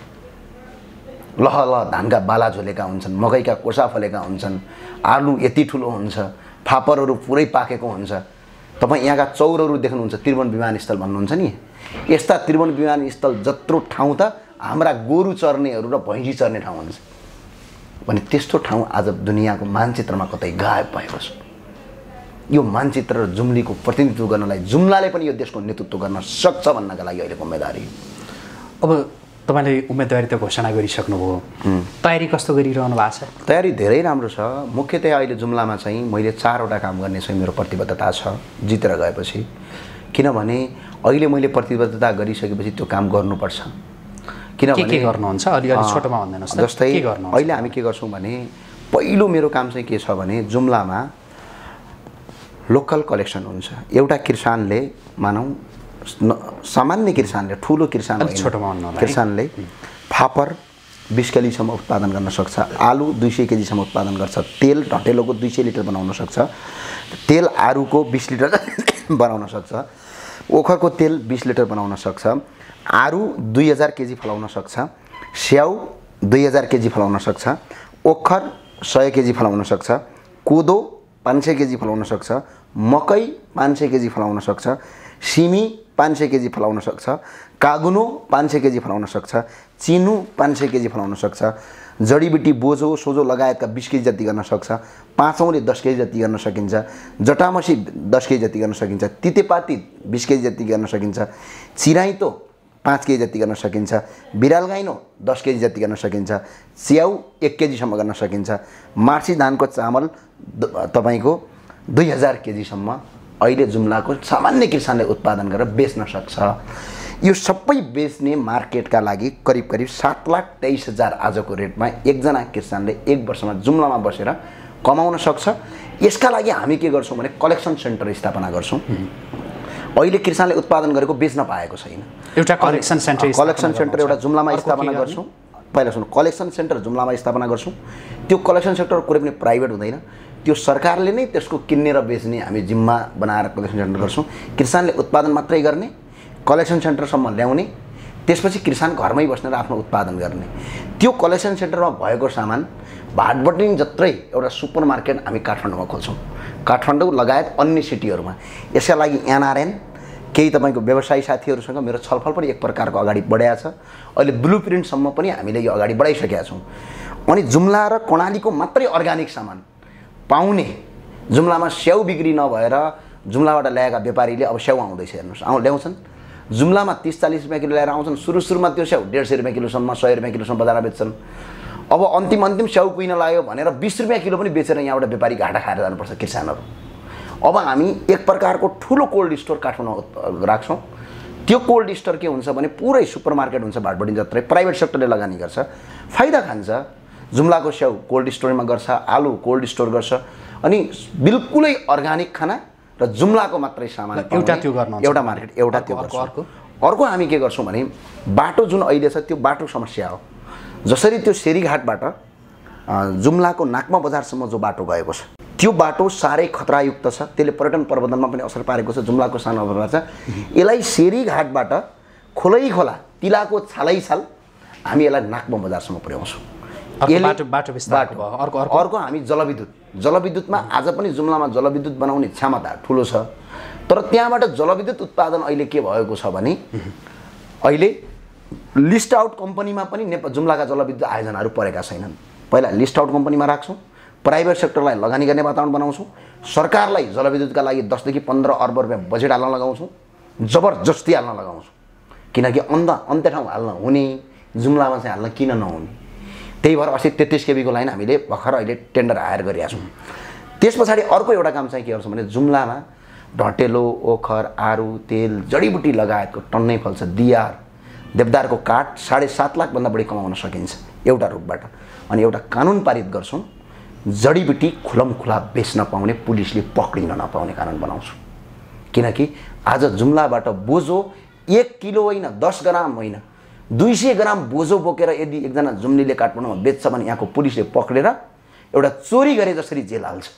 लह लह धानका बाला झोलेका हुन्छन्, मकैका कोसा फलेका हुन्छन्, आलु यति ठुलो हुन्छ, फापरहरू पुरै पाकेको हुन्छ। तपाईँ यहाँका चौरहरू देख्नुहुन्छ, त्रिभुवन विमानस्थल भन्नुहुन्छ नि, यस्ता त्रिभुवन विमानस्थल जत्रो ठाउँ त हाम्रा गोरु चर्नेहरू र भैँसी चर्ने ठाउँ हुन्छ भने त्यस्तो ठाउँ आज दुनियाँको मानचित्रमा कतै गायब भएको छ। यो मानचित्र र जुम्लीको प्रतिनिधित्व गर्नलाई जुम्लाले पनि यो देशको नेतृत्व गर्न सक्छ भन्नका लागि अहिलेको उम्मेदवारी। अब तपाईँले उम्मेदवारी त घोषणा गरिसक्नुभयो, तयारी कस्तो गरिरहनु भएको छ? तयारी धेरै राम्रो छ। मुख्यतया अहिले जुम्लामा चाहिँ मैले 4 वटा काम गर्ने चाहिँ मेरो प्रतिबद्धता छ जितेर गएपछि। किनभने अहिले मैले प्रतिबद्धता गरिसकेपछि त्यो काम गर्नुपर्छ। किनभने के गर्नुहुन्छ अलिअलि छोटोमा भन्दिनुहोस् त। जस्तै अहिले हामी के गर्छौँ भने पहिलो मेरो काम चाहिँ के छ भने जुम्लामा लोकल कलेक्सन हुन्छ। एउटा किसानले मानौँ सामान्य किसानले, ठुलो किसान किसानले फापर 20 केजीसम्म उत्पादन गर्न सक्छ, आलु 200 केजीसम्म उत्पादन गर्छ, तेल ढटेलोको 200 लिटर बनाउन सक्छ, तेल आरुको 20 लिटर बनाउन सक्छ, ओखरको तेल 20 लिटर बनाउन सक्छ, आरु 2000 केजी फलाउन सक्छ, स्याउ 2000 केजी फलाउन सक्छ, ओखर 100 केजी फलाउन सक्छ, कोदो 500 केजी फलाउन सक्छ, मकै 500 केजी फलाउन सक्छ, सिमी 500 केजी फलाउन सक्छ, कागुनो 500 केजी फलाउन सक्छ, चिनु 500 केजी फलाउन सक्छ, जडीबुटी बोझो सोझो लगायतका 20 केजी जति गर्न सक्छ, पाँचौँले 10 केजी जति गर्न सकिन्छ, जटामसी 10 केजी जति गर्न सकिन्छ, तितेपाती 20 केजी जति गर्न सकिन्छ, चिराइतो 5 केजी जति गर्न सकिन्छ, बिराल गाइनो 10 केजी जति गर्न सकिन्छ, स्याउ 1 केजीसम्म गर्न सकिन्छ, मार्सी धानको चामल तपाईँको 2000 केजीसम्म अहिले जुम्लाको सामान्य किसानले उत्पादन गरेर बेच्न सक्छ। यो सबै बेच्ने मार्केटका लागि करिब 7,23,000 आजको रेटमा एकजना किसानले 1 वर्षमा जुम्लामा बसेर कमाउन सक्छ। यसका लागि हामी के गर्छौँ भने कलेक्सन सेन्टर स्थापना गर्छौँ। अहिले किसानले उत्पादन गरेको बेच्न पाएको छैन। एउटा कलेक्सन सेन्टर एउटा जुम्लामा स्थापना गर्छौँ। पहिला सुन्नु, कलेक्सन सेन्टर जुम्लामा स्थापना गर्छौँ। त्यो कलेक्सन सेन्टर कुनै पनि प्राइभेट हुँदैन, त्यो सरकारले नै त्यसको किन्ने र बेच्ने हामी जिम्मा बनाएर कलेक्सन सेन्टर गर्छौँ। किसानले उत्पादन मात्रै गर्ने, कलेक्सन सेन्टरसम्म ल्याउने, त्यसपछि किसान घरमै बस्ने र आफ्नो उत्पादन गर्ने। त्यो कलेक्सन सेन्टरमा भएको सामान भाटबट्टी जत्रै एउटा सुपर मार्केट हामी काठमाडौँमा खोल्छौँ, काठमाडौँ लगायत अन्य सिटीहरूमा। यसका लागि एनआरएन केही तपाईँको व्यवसायी साथीहरूसँग मेरो छलफल पनि एक प्रकारको अगाडि बढाएको छ। अहिले ब्लु प्रिन्टसम्म पनि हामीले यो अगाडि बढाइसकेका छौँ। अनि जुम्ला र कर्णालीको मात्रै अर्ग्यानिक सामान पाउने जुम्लामा स्याउ बिक्री नभएर जुम्लाबाट ल्याएका व्यापारीले अब स्याउ आउँदैछ हेर्नुहोस्, ल्याउँछन् जुम्लामा 30-40 रुपियाँ किलो ल्याएर आउँछन्। सुरुमा त्यो स्याउ 150 रुपियाँ किलोसम्म 100 रुपियाँ किलोसम्म बजारमा बेच्छन्। अब अन्तिम स्याउ कुइन लाग्यो भनेर 20 रुपियाँ किलो पनि बेचेर यहाँबाट व्यापारी घाटा खाएर जानुपर्छ किसानहरू। अब हामी एक प्रकारको ठुलो कोल्ड स्टोर काठमाडौँ राख्छौँ। त्यो कोल्ड स्टोर के हुन्छ भने पुरै सुपर मार्केट हुन्छ भाटबडी जत्रै, प्राइभेट सेक्टरले लगानी गर्छ, फाइदा खान्छ। जुम्लाको स्याउ कोल्ड स्टोरमा गर्छ, आलु कोल्ड स्टोर गर्छ, अनि बिल्कुलै अर्ग्यानिक खाना र जुम्लाको मात्रै सामान एउटा मार्केट एउटा त्यो गर्छ। अर्को हामी के गर्छौँ भने बाटो जुन अहिले छ त्यो बाटो समस्या हो। जसरी त्यो सेरीघाटबाट जुम्लाको नाकमा बजारसम्म जो बाटो गएको छ त्यो बाटो साह्रै खतरायुक्त छ, त्यसले पर्यटन प्रबन्धनमा पनि असर पारेको छ। जुम्लाको सानो बजार छ, यसलाई सेरीघाटबाट खोला तिलाको छालैछाल हामी यसलाई नाकमा बजारसम्म पुर्याउँछौँ। अर्को हामी जलविद्युतमा आज पनि जुम्लामा जलविद्युत बनाउने क्षमता ठुलो छ, तर त्यहाँबाट जलविद्युत उत्पादन अहिले के भएको छ भने अहिले लिस्ट आउट कम्पनीमा पनि जुम्लाका जलविद्युत आयोजनाहरू परेका छैनन्। पहिला लिस्ट आउट कम्पनीमा राख्छौँ, प्राइभेट सेक्टरलाई लगानी गर्ने वातावरण बनाउँछौँ, सरकारलाई जलविद्युतका लागि 10 देखि 15 अर्ब रुपियाँ बजेट हाल्न लगाउँछौँ, जबरजस्ती हाल्न लगाउँछौँ। किनकि अन्त्य ठाउँ हाल्न हुने, जुम्लामा चाहिँ हाल्न किन नहुने। त्यही भएर अस्ति 33 केबीको लाइन हामीले भर्खर अहिले टेन्डर हायर गरिरहेका छौँ। त्यस पछाडि अर्को एउटा काम चाहिँ के गर्छौँ भने जुम्लामा ढटेलो, ओखर, आरु, तेल, जडीबुटी लगायतको टन्नै फल्छ। दियार, देवदारको काठ 7.5 लाखभन्दा बढी कमाउन सकिन्छ एउटा रुखबाट। अनि एउटा कानुन पारित गर्छौँ, जडीबुटी खुलमखुला बेच्न पाउने, पुलिसले पक्रिन नपाउने कानुन बनाउँछौँ। किनकि आज जुम्लाबाट बोझो 1 किलो होइन, 10 ग्राम होइन, 200 ग्राम बोझो बोकेर यदि एकजना जुम्लीले काठमाडौँमा बेच्छ भने यहाँको पुलिसले पक्रेर एउटा चोरी गरे जसरी जेल हाल्छ।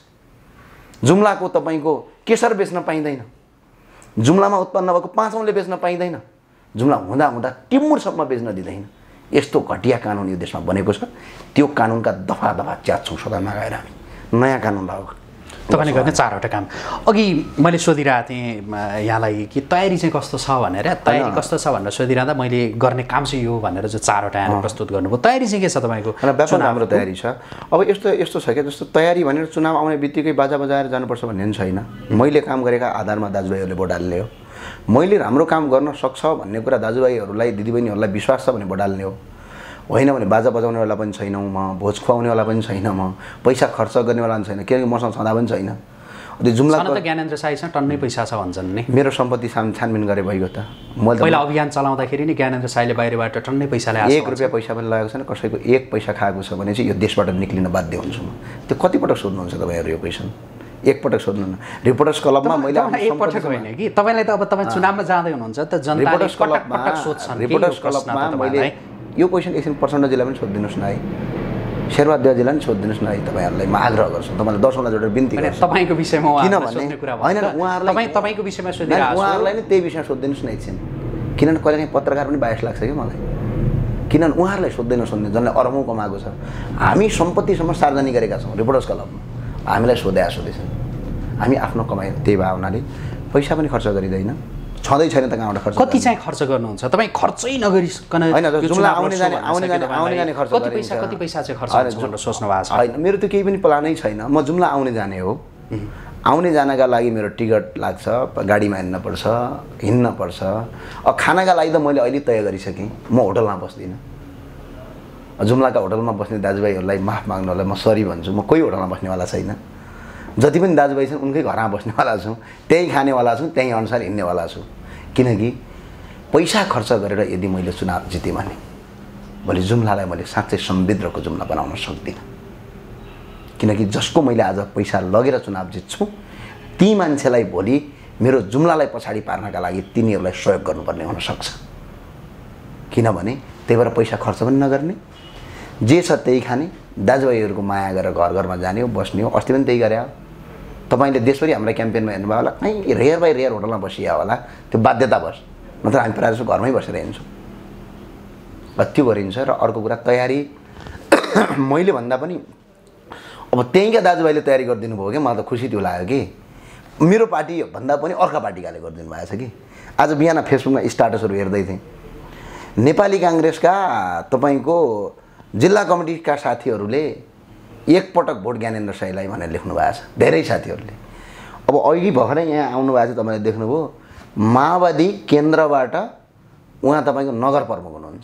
जुम्लाको तपाईँको केसर बेच्न पाइँदैन, जुम्लामा उत्पन्न भएको 5 औँले बेच्न पाइँदैन, जुम्ला हुँदा टिमुरसम्म बेच्न दिँदैन। यस्तो घटिया कानुन यो देशमा बनेको छ। त्यो कानुनका दफा च्याच्छौँ सदनमा गएर हामी नयाँ कानुन लगाऊ। तपाईँले गर्ने 4वटा काम अघि मैले सोधिरहेको थिएँ यहाँलाई कि तयारी चाहिँ कस्तो छ भनेर। तयारी कस्तो छ भनेर सोधिरहँदा मैले गर्ने काम चाहिँ यो भनेर चाहिँ 4वटा यहाँले प्रस्तुत गर्नुभयो। तयारी चाहिँ के छ तपाईँको? व्यापक राम्रो तयारी छ। अब यस्तो छ क्या, जस्तो तयारी भनेर चुनाव आउने बित्तिकै बाजा बजाएर जानुपर्छ भन्ने पनि छैन। मैले काम गरेका आधारमा दाजुभाइहरूले भोट हाल्ने हो। मैले राम्रो काम गर्न सक्छ भन्ने कुरा दाजुभाइहरूलाई दिदीबहिनीहरूलाई विश्वास छ भने भोट हाल्ने हो। होइन भने बाजा बजाउनेवाला पनि छैनौँ म, भोज खुवाउनेवाला पनि छैन म, पैसा खर्च गर्नेवाला पनि छैन, किनकि मसँग छँदा पनि छैन। त्यो जुम्लाको ज्ञानेन्द्र साईसँग टन्नै पैसा छ भन्छन् नि। मेरो सम्पत्ति छानबिन गरे भइगयो त। मैले पहिला अभियान चलाउँदाखेरि नि ज्ञानेन्द्र साईले बाहिरबाट टन्नै पैसा ल्याएको, 1 रुपियाँ पैसा पनि लागेको छैन। कसैको 1 पैसा खाएको छ भने चाहिँ यो देशबाट निक्लिन बाध्य हुन्छु म। त्यो कतिपटक सोध्नुहुन्छ तपाईँहरू यो क्वेसन? एकपटक सोध्नु न। रिपोर्टर्स क्लबमा मैले एकपटक होइन कि तपाईँलाई त अब तपाईँ चुनावमा जाँदै हुनुहुन्छ त, जनताले पटक सोध्छन्। रिपोर्टर्स क्लबमा मैले यो क्वेसन एकछिन प्रचण्डजीलाई पनि सोधिदिनुहोस् न है, शेरबहादुरजीलाई पनि सोधिदिनुहोस् न है। तपाईँहरूलाई म आग्रह गर्छु, तपाईँलाई 10 वटा जोडेर बिन्ती गर्छु तपाईँको विषयमा। किनभने होइन उहाँहरूलाई तपाईँको विषयमा सोधिरहेको छु, उहाँहरूलाई नै त्यही विषयमा सोधिदिनुहोस् न एकछिन। किनभने कहिलेकाहीँ पत्रकार पनि बायस लाग्छ कि मलाई। किनभने उहाँहरूलाई सोध्दैन सोध्ने जसले अरबौँ कमाएको छ। हामी सम्पत्तिसम्म सार्वजनिक गरेका छौँ रिपोर्टर्स क्लबमा। हामीलाई सोधेछन्, हामी आफ्नो कमाइ त्यही भावनाले पैसा पनि खर्च गरिँदैन, छँदै छैन त कहाँबाट खर्च। कति चाहिँ खर्च गर्नुहुन्छ तपाईँ? खर्चै नगरिकन होइन, जुम्ला आउने जाने खर्च गरिन्छ। कति पैसा चाहिँ खर्च भनेर सोच्नु भएको छ? होइन, मेरो त केही पनि प्लानै छैन। म जुम्ला आउने जाने हो। आउने जानका लागि मेरो टिकट लाग्छ, गाडीमा हिँड्न पर्छ। अब खानाका लागि त मैले अहिले तय गरिसकेँ, म होटलमा बस्दिनँ। जुम्लाका होटलमा बस्ने दाजुभाइहरूलाई माफ माग्नुलाई म सरी भन्छु। म कोही होटलमा बस्नेवाला छैन। जति पनि दाजुभाइ छन् उनकै घरमा बस्नेवाला छु, त्यहीँ खानेवाला छु, त्यहीँ अनुसार हिँड्नेवाला छु। किनकि पैसा खर्च गरेर यदि मैले चुनाव जितेँ भने भोलि जुम्लालाई मैले साँच्चै समृद्धको जुम्ला बनाउन सक्दिनँ। किनकि जसको मैले आज पैसा लगेर चुनाव जित्छु ती मान्छेलाई भोलि मेरो जुम्लालाई पछाडि पार्नका लागि तिनीहरूलाई सहयोग गर्नुपर्ने हुनसक्छ। किनभने त्यही भएर पैसा खर्च पनि नगर्ने, जे छ त्यही खाने, दाजुभाइहरूको माया गरेर घर घरमा जाने हो, बस्ने हो। अस्ति पनि त्यही गरे हो। तपाईँले देशभरि हाम्रो क्याम्पेनमा हेर्नुभयो होला, कहीँ रेयर बाई रेयर होटलमा बसिया होला, त्यो बाध्यतावश। नत्र हामी प्रायः जस्तो घरमै बसेर हिँड्छौँ। त्यो गरिन्छ। र अर्को कुरा तयारी मैले भन्दा पनि अब त्यहीँका दाजुभाइले तयारी गरिदिनु भयो कि मलाई त खुसी त्यो लाग्यो कि मेरो पार्टी भन्दा पनि अर्का पार्टीकाले गरिदिनु भएको छ कि। आज बिहान फेसबुकमा स्टाटसहरू हेर्दै थिएँ, नेपाली काङ्ग्रेसका तपाईँको जिल्ला कमिटीका साथीहरूले एकपटक भोट ज्ञानेन्द्र साईलाई भनेर लेख्नु भएको छ धेरै साथीहरूले। अब अहिले भर्खरै यहाँ आउनु भएको छ, तपाईँले देख्नुभयो माओवादी केन्द्रबाट उहाँ तपाईँको नगर प्रमुख हुनुहुन्छ,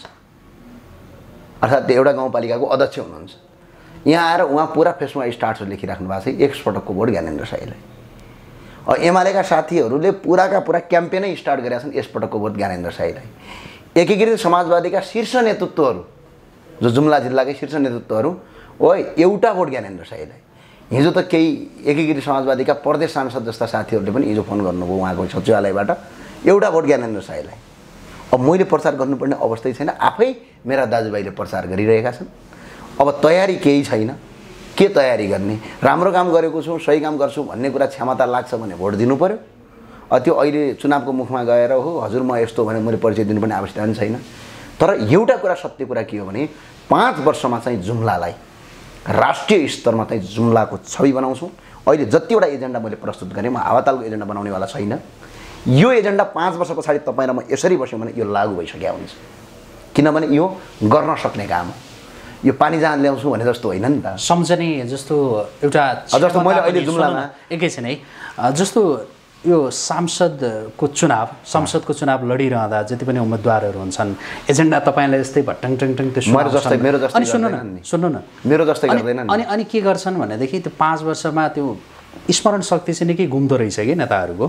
अर्थात् एउटा गाउँपालिकाको अध्यक्ष हुनुहुन्छ। यहाँ आएर उहाँ पुरा फेसबुकमा स्टाटस लेखिराख्नु भएको छ एकपटकको भोट ज्ञानेन्द्र साईलाई। एमालेका साथीहरूले पुराका पुरा क्याम्पेनै स्टार्ट गरेका छन् यसपटकको भोट ज्ञानेन्द्र साईलाई। एकीकृत समाजवादीका शीर्ष नेतृत्वहरू जो जुम्ला जिल्लाकै शीर्ष नेतृत्वहरू ओ एउटा भोट ज्ञानेन्द्र साईलाई। हिजो त केही एकीकृत समाजवादीका प्रदेश सांसद जस्ता साथीहरूले पनि हिजो फोन गर्नुभयो उहाँको सचिवालयबाट एउटा भोट ज्ञानेन्द्र साईलाई। अब मैले प्रचार गर्नुपर्ने अवस्थै छैन, आफै मेरा दाजुभाइले प्रचार गरिरहेका छन्। अब तयारी केही छैन, के तयारी गर्ने? राम्रो काम गरेको छु, सही काम गर्छु भन्ने कुरा क्षमता लाग्छ भने भोट दिनु पर्यो। त्यो अहिले चुनावको मुखमा गएर हो हजुर म यस्तो भने मैले परिचय दिनुपर्ने आवश्यकता छैन। तर एउटा कुरा सत्य कुरा के हो भने 5 वर्षमा चाहिँ जुम्लालाई राष्ट्रिय स्तरमा चाहिँ जुम्लाको छवि बनाउँछु। अहिले जतिवटा एजेन्डा मैले प्रस्तुत गरेँ म हावातालको एजेन्डा बनाउनेवाला छैन। यो एजेन्डा 5 वर्ष पछाडि तपाईँ र म यसरी बस्यौँ भने यो लागू भइसक्यो हुन्छ, किनभने यो गर्न सक्ने काम हो। यो पानी जहाँ ल्याउँछु भने जस्तो होइन नि त, सम्झने जस्तो एउटा जस्तो मैले अहिले जुम्लामा एकैछिन है, जस्तो यो संसदको चुनाव लडिरहँदा जति पनि उम्मेदवारहरू हुन्छन् एजेन्डा तपाईँलाई यस्तै भट्टङटङ त्यो सुन्नु न मेरो जस्तै गर्दैन नि। अनि के गर्छन् भनेदेखि त्यो 5 वर्षमा त्यो स्मरण शक्ति चाहिँ निकै गुम्दो रहेछ कि नेताहरूको।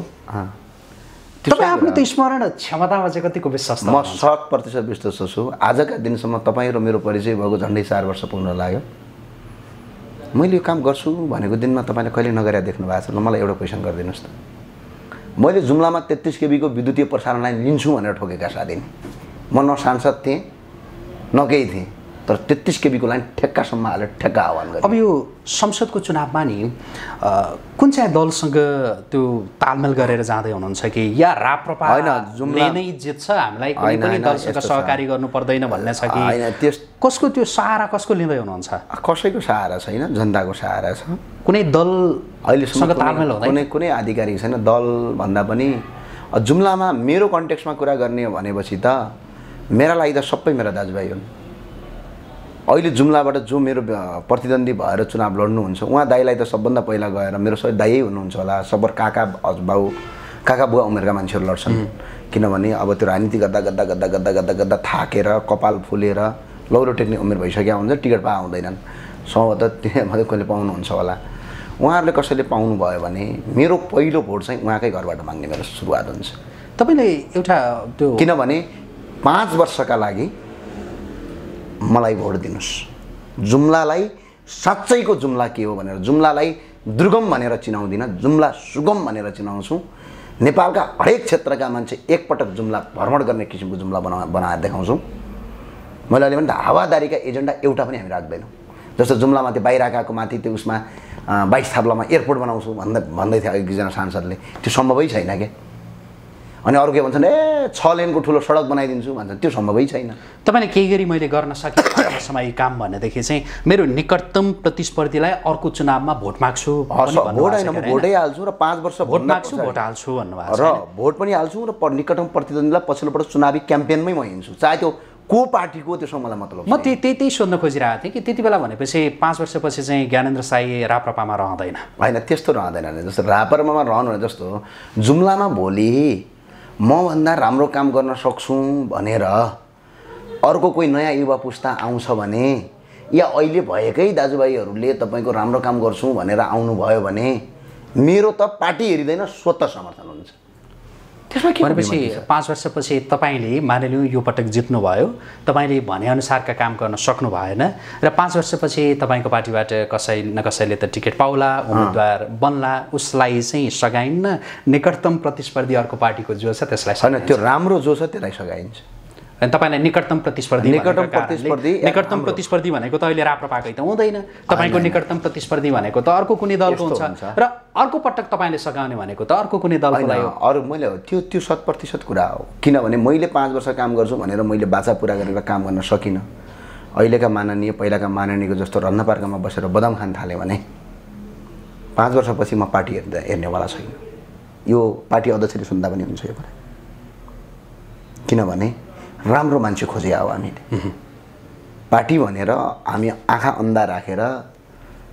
तपाईँ आफ्नो त्यो स्मरण क्षमतामा चाहिँ कतिको विश्वास? म 100% विश्वास छु। आजका दिनसम्म तपाईँ र मेरो परिचय भएको झन्डै 4 वर्ष पुग्न लाग्यो। मैले यो काम गर्छु भनेको दिनमा तपाईँले कहिले नगरेर देख्नु भएको छ? ल मलाई एउटा क्वेसन गरिदिनुहोस् त। मैले जुम्लामा 33 केबीको विद्युतीय प्रसारण लाइन लिन्छु भनेर ठोकेका साथी म न सांसद थिएँ न केही थिएँ, तर 33 केबीको लाइन ठेक्कासम्म हालेर ठेक्का आह्वान गरेँ। अब यो संसदको चुनावमा नि कुन चाहिँ दलसँग त्यो तालमेल गरेर जाँदै हुनुहुन्छ कि या राप्रपाले नै जित्छ हामीलाई कुनै पनि दलसँग सहकारी गर्नु पर्दैन भन्ने छ कि कसको त्यो सहारा कसको लिँदै हुनुहुन्छ? कसैको सहारा छैन, जनताको सहारा छ। कुनै दल अहिलेसम्म तालमेल हुँदैन, कुनै आधिकारिक छैन। दल भन्दा पनि जुम्लामा मेरो कन्टेक्स्टमा कुरा गर्ने भनेपछि त मेरा लागि त सबै मेरा दाजुभाइ हुन्। अहिले जुम्लाबाट जो मेरो प्रतिद्वन्दी भएर चुनाव लड्नुहुन्छ उहाँ दाइलाई त सबभन्दा पहिला गएर मेरो सबै दाइयै हुनुहुन्छ होला, सबर काका बुवा उमेरका मान्छेहरू लड्छन्। किनभने अब त्यो राजनीति गर्दा थाकेर कपाल फुलेर लौरो टेक्ने उमेर भइसक्यो हुन्छ, टिकट पाउँदैनन्। सम्भवतः त्यहाँ कहिले पाउनुहुन्छ होला। उहाँहरूले कसैले पाउनुभयो भने मेरो पहिलो भोट चाहिँ उहाँकै घरबाट माग्ने मेरो सुरुवात हुन्छ। तपाईँले एउटा त्यो किनभने 5 वर्षका लागि मलाई भोट दिनुहोस्। जुम्लालाई साँच्चैको जुम्ला के हो भनेर, जुम्लालाई दुर्गम भनेर चिनाउँदिनँ, जुम्ला सुगम भनेर चिनाउँछु। नेपालका हरेक क्षेत्रका मान्छे एकपटक जुम्ला भ्रमण गर्ने किसिमको जुम्ला बनाएर देखाउँछौँ। मैले अहिले भने हावादारीका एजेन्डा एउटा पनि हामी राख्दैनौँ। जस्तो जुम्लामा त्यो बाहिरकाको माथि त्यो उसमा 22 थाप्लामा एयरपोर्ट बनाउँछु भन्दै थियो एकजना सांसदले, त्यो सम्भवै छैन क्या। अनि अरू के भन्छन् ए 6 लेनको ठुलो सडक बनाइदिन्छु भन्छन्, त्यो सम्भवै छैन। तपाईँले केही गरी मैले गर्न सकेँ 5 वर्षमा यी काम भनेदेखि चाहिँ मेरो निकटतम प्रतिस्पर्धीलाई अर्को चुनावमा भोट माग्छु भोट होइन म भोटै हाल्छु र 5 वर्ष भोट माग्छु भोट हाल्छु भन्नुभएको छ र भोट पनि हाल्छु र निकटतम प्रतिद्वन्दीलाई पछिल्लोपल्ट चुनावी क्याम्पेनमै म हिँड्छु, चाहे त्यो को पार्टीको त्यसमा मलाई मतलब। म त्यही सोध्न खोजिरहेको थिएँ कि त्यति बेला भनेपछि 5 वर्षपछि चाहिँ ज्ञानेन्द्र साई राप्रपामा रहँदैन? होइन त्यस्तो रहँदैन। जस्तो राप्रपामा रहनु भने जस्तो जुम्लामा भोलि मभन्दा राम्रो काम गर्न सक्छु भनेर अर्को कोही नयाँ युवा पुस्ता आउँछ भने या अहिले भएकै दाजुभाइहरूले तपाईँको राम्रो काम गर्छु भनेर आउनुभयो भने मेरो त पार्टी हेरिँदैन, स्वतः समर्थन हुन्छ। त्यसमा के भनेपछि 5 वर्षपछि तपाईँले मानिलिउँ यो पटक जित्नुभयो, तपाईँले भनेअनुसारका काम गर्न सक्नु भएन र 5 वर्षपछि तपाईँको पार्टीबाट कसै न कसैले त टिकट पाउला, उम्मेदवार बन्ला, उसलाई चाहिँ सघाइन्न, निकटतम प्रतिस्पर्धी अर्को पार्टीको जो छ त्यसलाई छैन, त्यो राम्रो जो छ त्यसलाई सघाइन्छ। अनि तपाईँलाई निकटतम प्रतिस्पर्धी भनेको त अहिले राप्रपाकै त हुँदैन, तपाईँको निकटतम प्रतिस्पर्धी भनेको त अर्को कुनै दलको हुन्छ र अर्को पटक तपाईँले सघाउने भनेको त अर्को कुनै दलको लागि हो। अरू मैले त्यो 100% कुरा हो। किनभने मैले 5 वर्ष काम गर्छु भनेर मैले बाचा पुरा गरेर काम गर्न सकिनँ। अहिलेका माननीय पहिलाका माननीयको जस्तो रन्नपार्कामा बसेर बदाम खान थालेँ भने 5 वर्षपछि म पार्टी हेर्नेवाला छैन। यो पार्टी अध्यक्षले सुन्दा पनि हुन्छ यो कुरा, किनभने राम्रो मान्छे खोजे हो हामीले। पार्टी भनेर हामी आँखा अन्धा राखेर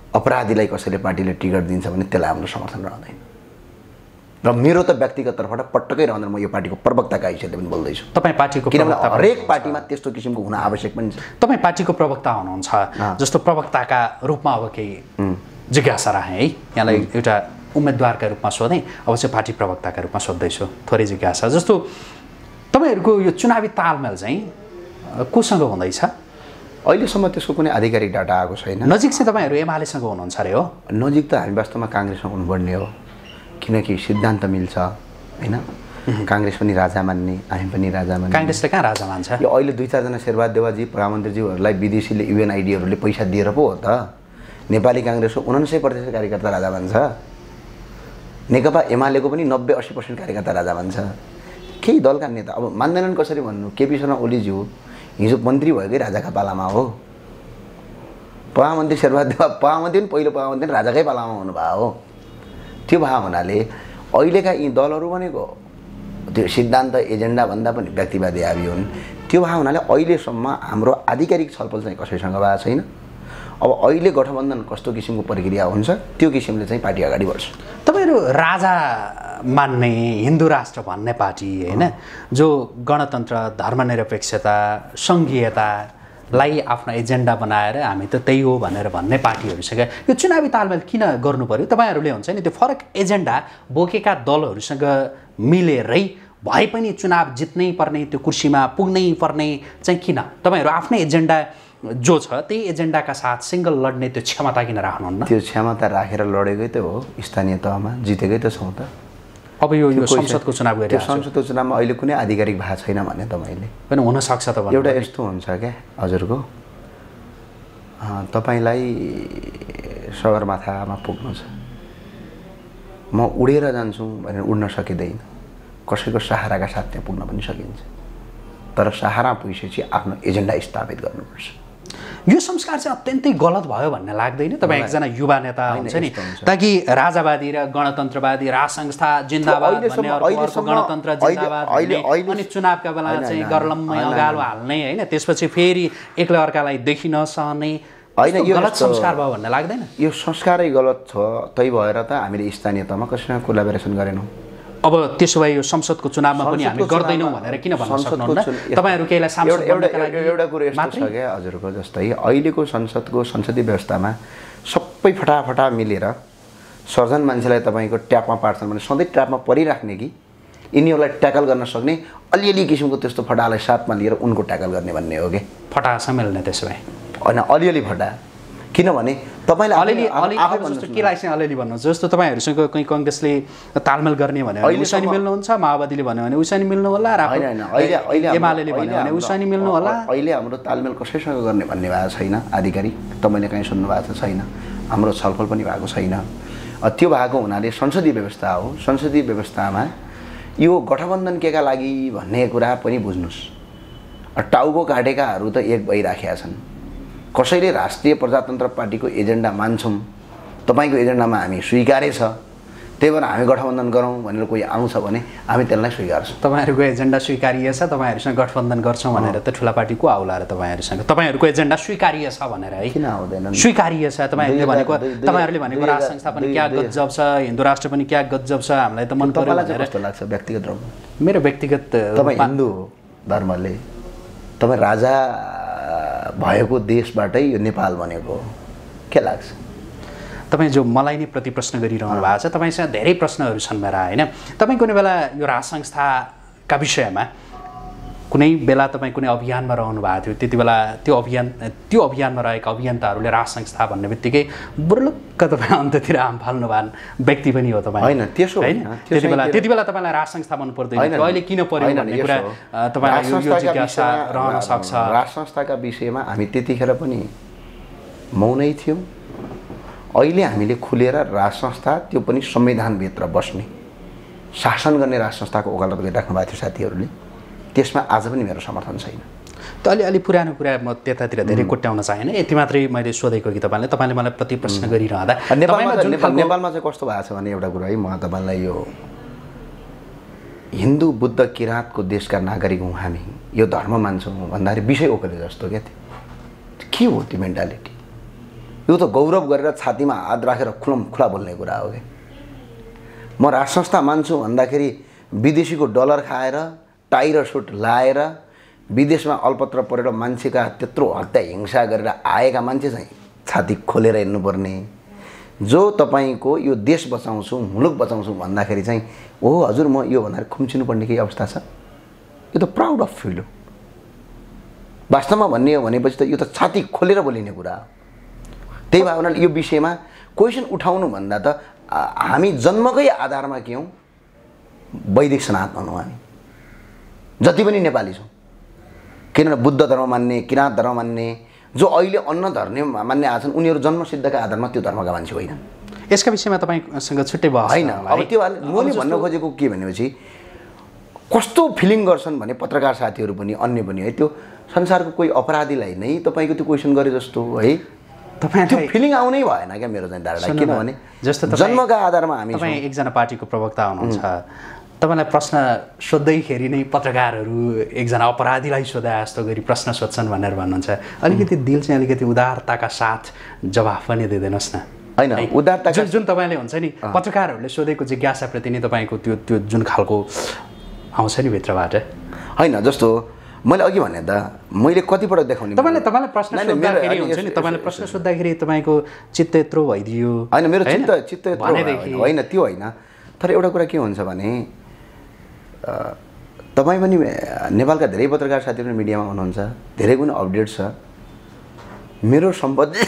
अपराधीलाई कसैले पार्टीले टिकट दिन्छ भने त्यसलाई हाम्रो समर्थन रहँदैन। र मेरो त व्यक्तिगत तर्फबाट पटक्कै रहँदैन। म यो पार्टीको प्रवक्ताका हैसियतले पनि बोल्दैछु। तपाईँ पार्टीको किनभने प्रवक्ता हरेक पार्टीमा त्यस्तो किसिमको हुन आवश्यक पनि छ। तपाईँ पार्टीको प्रवक्ता हुनुहुन्छ, जस्तो प्रवक्ताका रूपमा अब केही जिज्ञासा राखेँ है, यहाँलाई एउटा उम्मेदवारका रूपमा सोधेँ, अब चाहिँ पार्टी प्रवक्ताका रूपमा सोध्दैछु, थोरै जिज्ञासा। जस्तो तपाईँहरूको यो चुनावी तालमेल चाहिँ कोसँग हुँदैछ? अहिलेसम्म त्यसको कुनै आधिकारिक डाटा आएको छैन। नजिक चाहिँ तपाईँहरू एमालेसँग हुनुहुन्छ अरे हो? नजिक त हामी वास्तवमा काङ्ग्रेससँग हुनुपर्ने हो, किनकि सिद्धान्त मिल्छ होइन। काङ्ग्रेस पनि राजा मान्ने, हामी पनि राजा मान्ने। काङ्ग्रेसले कहाँ राजा मान्छ? यो अहिले 2-4 जना शेरबहादुर देवाजी प्रधानमन्त्रीज्यूहरूलाई विदेशीले युएनआइडीहरूले पैसा दिएर पो हो त। नेपाली काङ्ग्रेसको 49% कार्यकर्ता राजा मान्छ। नेकपा एमालेको पनि 90-80% कार्यकर्ता राजा मान्छ। केही दलका नेता अब मान्दैनन्। कसरी भन्नु? केपी शर्मा ओलीज्यू हिजो मन्त्री भएकै राजाका पालामा हो। प्रधानमन्त्री शेरबहादुर देवा प्रधानमन्त्री पनि पहिलो प्रधानमन्त्री राजाकै पालामा हुनुभएको हो। त्यो भए हुनाले अहिलेका यी दलहरू भनेको त्यो सिद्धान्त एजेन्डा भन्दा पनि व्यक्तिवादी हावी हुन्। त्यो भए हुनाले अहिलेसम्म हाम्रो आधिकारिक छलफल चाहिँ कसैसँग भएको छैन। अब अहिले गठबन्धन कस्तो किसिमको प्रक्रिया हुन्छ त्यो किसिमले चाहिँ पार्टी अगाडि बढ्छ। तपाईँहरू राजा मान्ने हिन्दू राष्ट्र भन्ने पार्टी होइन, जो गणतन्त्र, धर्मनिरपेक्षता, सङ्घीयतालाई आफ्नो एजेन्डा बनाएर हामी त त्यही हो भनेर भन्ने पार्टीहरूसँग यो चुनावी तालमेल किन गर्नु पर्यो? तपाईँहरूले हुन्छ नि त्यो फरक एजेन्डा बोकेका दलहरूसँग मिलेरै भए पनि चुनाव जित्नै पर्ने, त्यो कुर्सीमा पुग्नै पर्ने चाहिँ किन? तपाईँहरू आफ्नै एजेन्डा जो छ त्यही एजेन्डाका साथ सिङ्गल लड्ने त्यो क्षमता किन राख्नुहुन्न? त्यो क्षमता राखेर लडेकै त हो, स्थानीय तहमा जितेकै त छौँ त। अब यो संसदको चुनाव गरिरहेको छ, संसदको चुनावमा अहिले कुनै आधिकारिक भएको छैन भने तपाईँले पनि हुनसक्छ त। एउटा यस्तो हुन्छ क्या हजुरको, तपाईँलाई सगरमाथामा पुग्नु छ, म उडेर जान्छु भनेर उड्न सकिँदैन। कसैको सहाराका साथ त्यहाँ पुग्न पनि सकिन्छ, तर सहारा पुगेपछि आफ्नो एजेन्डा स्थापित गर्नुपर्छ। यो संस्कार चाहिँ अत्यन्तै गलत भयो भन्ने लाग्दैन? तपाईँ एकजना युवा नेता हुन्छ नि, ताकि राजावादी र गणतन्त्रवादी राज संस्था जिन्दाबाद भन्ने, अर्को गणतन्त्र जिन्दाबाद भन्ने, अनि चुनावका बेला चाहिँ गर्लम्मै अँगालो हाल्ने होइन, त्यसपछि फेरि एकले अर्कालाई देखि नसहने, यो गलत संस्कार भयो भन्ने लाग्दैन? यो संस्कारै गलत छ। त्यही भएर त हामीले स्थानीय तहमा कसैसँग कोलाबोरेसन गरेनौँ। अब त्यसो भए यो संसदको चुनावमा पनि हामी गर्दैनौँ भनेर किन भन्न सक्नुहुन्न? तपाईँहरू केहीलाई सांसद बन्नका लागि एउटा कुरो यस्तो छ क्या हजुरको, जस्तै अहिलेको संसदीय व्यवस्थामा सबै फटाफटा मिलेर सर्जन मान्छेलाई तपाईँको ट्यापमा पार्छन् भने सधैँ ट्यापमा परिराख्ने कि यिनीहरूलाई ट्याकल गर्न सक्ने अलिअलि किसिमको त्यस्तो फटालाई साथमा लिएर उनको ट्याकल गर्ने भन्ने हो कि? फटासँग मिल्ने त्यसो भए होइन, अलिअलि फटा। किनभने तपाईँले जस्तो केलाई चाहिँ अलिअलि भन्नुहुन्छ? जस्तो तपाईँहरूसँग कहीँ कङ्ग्रेसले तालमेल गर्ने भन्यो भने उसानी मिल्नुहुन्छ, माओवादीले भन्यो भने उसानी मिल्नु होला, एमालेले भन्यो भने उसानी मिल्नु होला। अहिले हाम्रो तालमेल कसैसँग गर्ने भन्ने भएको छैन आधिकारिक। तपाईँले कहीँ सुन्नु भएको छैन, हाम्रो छलफल पनि भएको छैन। त्यो भएको हुनाले संसदीय व्यवस्था हो। संसदीय व्यवस्थामा यो गठबन्धन केका लागि भन्ने कुरा पनि बुझ्नुहोस्। टाउको काटेकाहरू त एक भइराखेका छन्। कसैले राष्ट्रिय प्रजातन्त्र पार्टीको एजेन्डा मान्छौँ, तपाईँको एजेन्डामा हामी स्वीकारै छ, त्यही भएर हामी गठबन्धन गरौँ भनेर कोही आउँछ भने हामी त्यसलाई स्वीकार्छौँ। तपाईँहरूको एजेन्डा स्वीकार्य छ, तपाईँहरूसँग गठबन्धन गर्छौँ भनेर त ठुला पार्टी को आउला र तपाईँहरूसँग? तपाईँहरूको एजेन्डा स्वीकार्य छ भनेर है? किन आउँदैन? स्वीकार्य छ। तपाईँहरूले भनेको राज संस्था पनि क्या गजब छ, हिन्दू राष्ट्र पनि क्या गजब छ, हामीलाई त मन पर्यो भनेर। कस्तो लाग्छ व्यक्तिगत रूपमा? मेरो व्यक्तिगत, तपाईँ हिन्दू धर्मले, तपाईँ राजा भएको देशबाटै यो नेपाल बनेको के लाग्छ? तपाईँ जो मलाई नै प्रति प्रश्न गरिरहनु भएको छ, तपाईँसँग धेरै प्रश्नहरू छन् मेरा होइन। तपाईँ कुनै बेला यो राज संस्थाका विषयमा कुनै बेला तपाईँ कुनै अभियानमा रहनु भएको थियो, त्यति बेला त्यो अभियानमा रहेका अभियन्ताहरूले राज संस्था भन्ने बित्तिकै बुर्लुक्क तपाईँ अन्त्यतिर हाम फाल्नु भएको व्यक्ति पनि हो तपाईँ, होइन? त्यसो होइन। त्यति बेला तपाईँलाई राज संस्था मन पर्दैन, अहिले किन पर्यो भन्ने कुरा तपाईँलाई यो जिज्ञासा रहन सक्छ। राज संस्थाका विषयमा हामी त्यतिखेर पनि मौनै थियौँ। अहिले हामीले खुलेर राज संस्था, त्यो पनि संविधानभित्र बस्ने, शासन गर्ने राज संस्थाको वकालत गरिराख्नु भएको थियो साथीहरूले। त्यसमा आज पनि मेरो समर्थन छैन। त अलि पुरानो कुरा म त्यतातिर धेरै कोट्याउन चाहेन, यति मात्रै मैले सोधेको कि तपाईँले मलाई प्रति प्रश्न गरिरहँदा नेपालमा चाहिँ कस्तो भएको छ भने एउटा कुरा है, म तपाईँलाई यो हिन्दू बुद्ध किराँतको देशका नागरिक हौँ हामी, यो धर्म मान्छौँ भन्दाखेरि विषय ओकले जस्तो क्या थियो। के हो त्यो मेन्टालिटी? यो त गौरव गरेर छातीमा हात राखेर खुला बोल्ने कुरा हो कि म राष्ट्र संस्था मान्छु भन्दाखेरि विदेशीको डलर खाएर टाई र सुट लाएर विदेशमा अलपत्र परेर मान्छेका त्यत्रो हत्या हिंसा गरेर आएका मान्छे चाहिँ छाती खोलेर हिँड्नुपर्ने जो तपाईँको यो देश बचाउँछु मुलुक बचाउँछु भन्दाखेरि चाहिँ हो हजुर म यो भनेर खुम्चिनुपर्ने केही अवस्था छ यो त प्राउड अफ फिल हो वास्तवमा भन्ने हो भनेपछि त यो त छाती खोलेर बोलिने कुरा हो त्यही भावनाले यो विषयमा क्वेसन उठाउनु भन्दा त हामी जन्मकै आधारमा के हौँ वैदिक सनातन हौँ हामी जति पनि नेपाली छौँ किनभने बुद्ध धर्म मान्ने किराँत धर्म मान्ने जो अहिले अन्न धर्म मान्ने आछन् उनीहरू जन्मसिद्धका आधारमा त्यो धर्मका मान्छे होइनन् यसका विषयमा तपाईँसँग छुट्टै बहस होइन अब त्यो मैले भन्न खोजेको के भनेपछि कस्तो फिलिङ गर्छन् भने पत्रकार साथीहरू पनि अन्य पनि है त्यो संसारको कोही अपराधीलाई नै तपाईँको त्यो क्वेसन गरे जस्तो है त्यो फिलिङ आउनै भएन क्या मेरो चाहिँ धारणा किनभने जस्तो जन्मका आधारमा हामी तपाईँ एकजना पार्टीको प्रवक्ता हुनुहुन्छ तपाईँलाई प्रश्न सोध्दैखेरि नै पत्रकारहरू एकजना अपराधीलाई सोधा जस्तो गरी प्रश्न सोध्छन् भनेर भन्नुहुन्छ अलिकति दिल चाहिँ अलिकति उदारताका साथ जवाफ पनि दिइदिनुहोस् न होइन उदारता जुन तपाईँले हुन्छ नि पत्रकारहरूले सोधेको जिज्ञासाप्रति नै तपाईँको त्यो जुन खालको आउँछ नि भित्रबाट होइन जस्तो मैले अघि भने त मैले कतिपल्ट देखाउने तपाईँलाई प्रश्न सोद्धाखेरि हुन्छ नि तपाईँले प्रश्न सोद्धाखेरि तपाईँको चित्त यत्रो भइदियो होइन मेरो चित्त यत्रो होइन त्यो होइन तर एउटा कुरा के हुन्छ भने तपाईँ पनि नेपालका धेरै पत्रकार साथीहरू मिडियामा हुनुहुन्छ धेरै कुनै अपडेट छ मेरो सम्पत्ति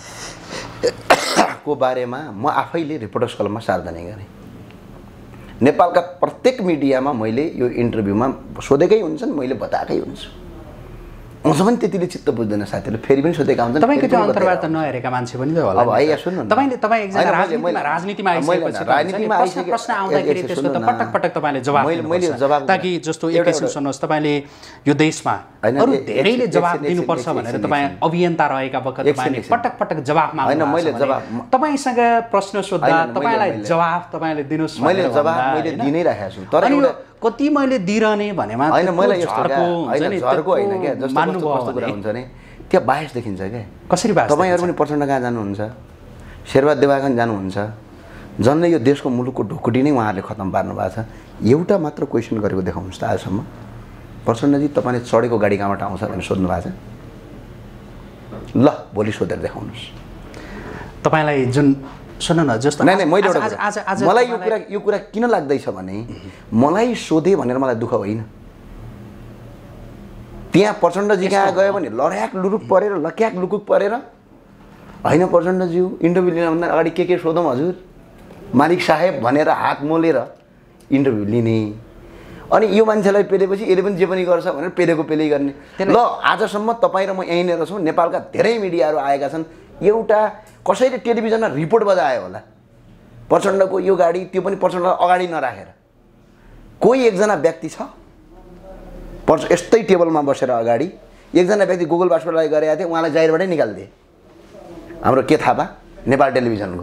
को बारेमा म आफैले रिपोर्टर्स कलममा सार्वजनिक गरेँ नेपालका प्रत्येक मिडियामा मैले यो इन्टरभ्यूमा सोधेकै हुन्छन् मैले बताएकै हुन्छु अझ पनि त्यतिले चित्त बुझ्दैन साथीहरूले फेरि पनि सोधेका हुन्छन् तपाईँको त्यो अन्तर्वार्ता नहेरेका मान्छे पनि त होला अब है सुन्नु न तपाईँ एकजना राजनीतिमा आइसकेपछि प्रश्न आउँदाखेरि त्यसको त पटक पटक तपाईँले जवाफ दिनुपर्छ ताकि जस्तो एक किसिम सुन्नुहोस् तपाईँले यो देशमा अरू धेरैले जवाफ दिनुपर्छ भनेर तपाईँ अभियन्ता रहेका बखत तपाईँले पटक पटक जवाफ माग्नु तपाईँसँग प्रश्न सोध्दा तपाईँलाई जवाफ तपाईँले दिनुहोस् मैले जवाफ मैले दिनै राखेको छु तर कति मैले दिइरहने भनेमा होइन मलाई झर्को होइन क्या जस्तो कस्तो कुरा हुन्छ नि त्यहाँ बायस देखिन्छ क्या कसरी बायस तपाईँहरू पनि प्रचण्ड कहाँ जानुहुन्छ शेरबहादुर देवाखान जानुहुन्छ जन्नै यो देशको मुलुकको ढुकुटी नै उहाँहरूले खत्तम पार्नु भएको छ एउटा मात्र क्वेसन गरेको देखाउनुहोस् त आजसम्म प्रचण्डजी तपाईँले चढेको गाडी कहाँबाट आउँछ भनेर सोध्नु भएको छ ल भोलि सोधेर देखाउनुहोस् तपाईँलाई जुन सुन न जस्तो नै मैले एउटा मलाई यो कुरा किन लाग्दैछ भने मलाई सोधे भनेर मलाई दुःख होइन त्यहाँ प्रचण्डजी कहाँ गयो भने लड्याक लुरुक परेर लक्याक लुकुक परेर होइन प्रचण्डज्यू इन्टरभ्यू लिनभन्दा अगाडि के सोधौँ हजुर मालिक साहेब भनेर हात मोलेर इन्टरभ्यू लिने अनि यो मान्छेलाई पेलेपछि यसले पनि जे पनि गर्छ भनेर पेलेको पेलै गर्ने ल आजसम्म तपाईँ र म यहीँनिर छौँ नेपालका धेरै मिडियाहरू आएका छन् एउटा कसैले टेलिभिजनमा रिपोर्ट बजायो होला प्रचण्डको यो गाडी त्यो पनि प्रचण्डलाई अगाडि नराखेर कोही एकजना व्यक्ति छ यस्तै टेबलमा बसेर अगाडि एकजना व्यक्ति गुगल पासवर्डलाई गरेका थिए उहाँलाई जाहिरबाटै निकालिदिए हाम्रो के थापा नेपाल टेलिभिजनको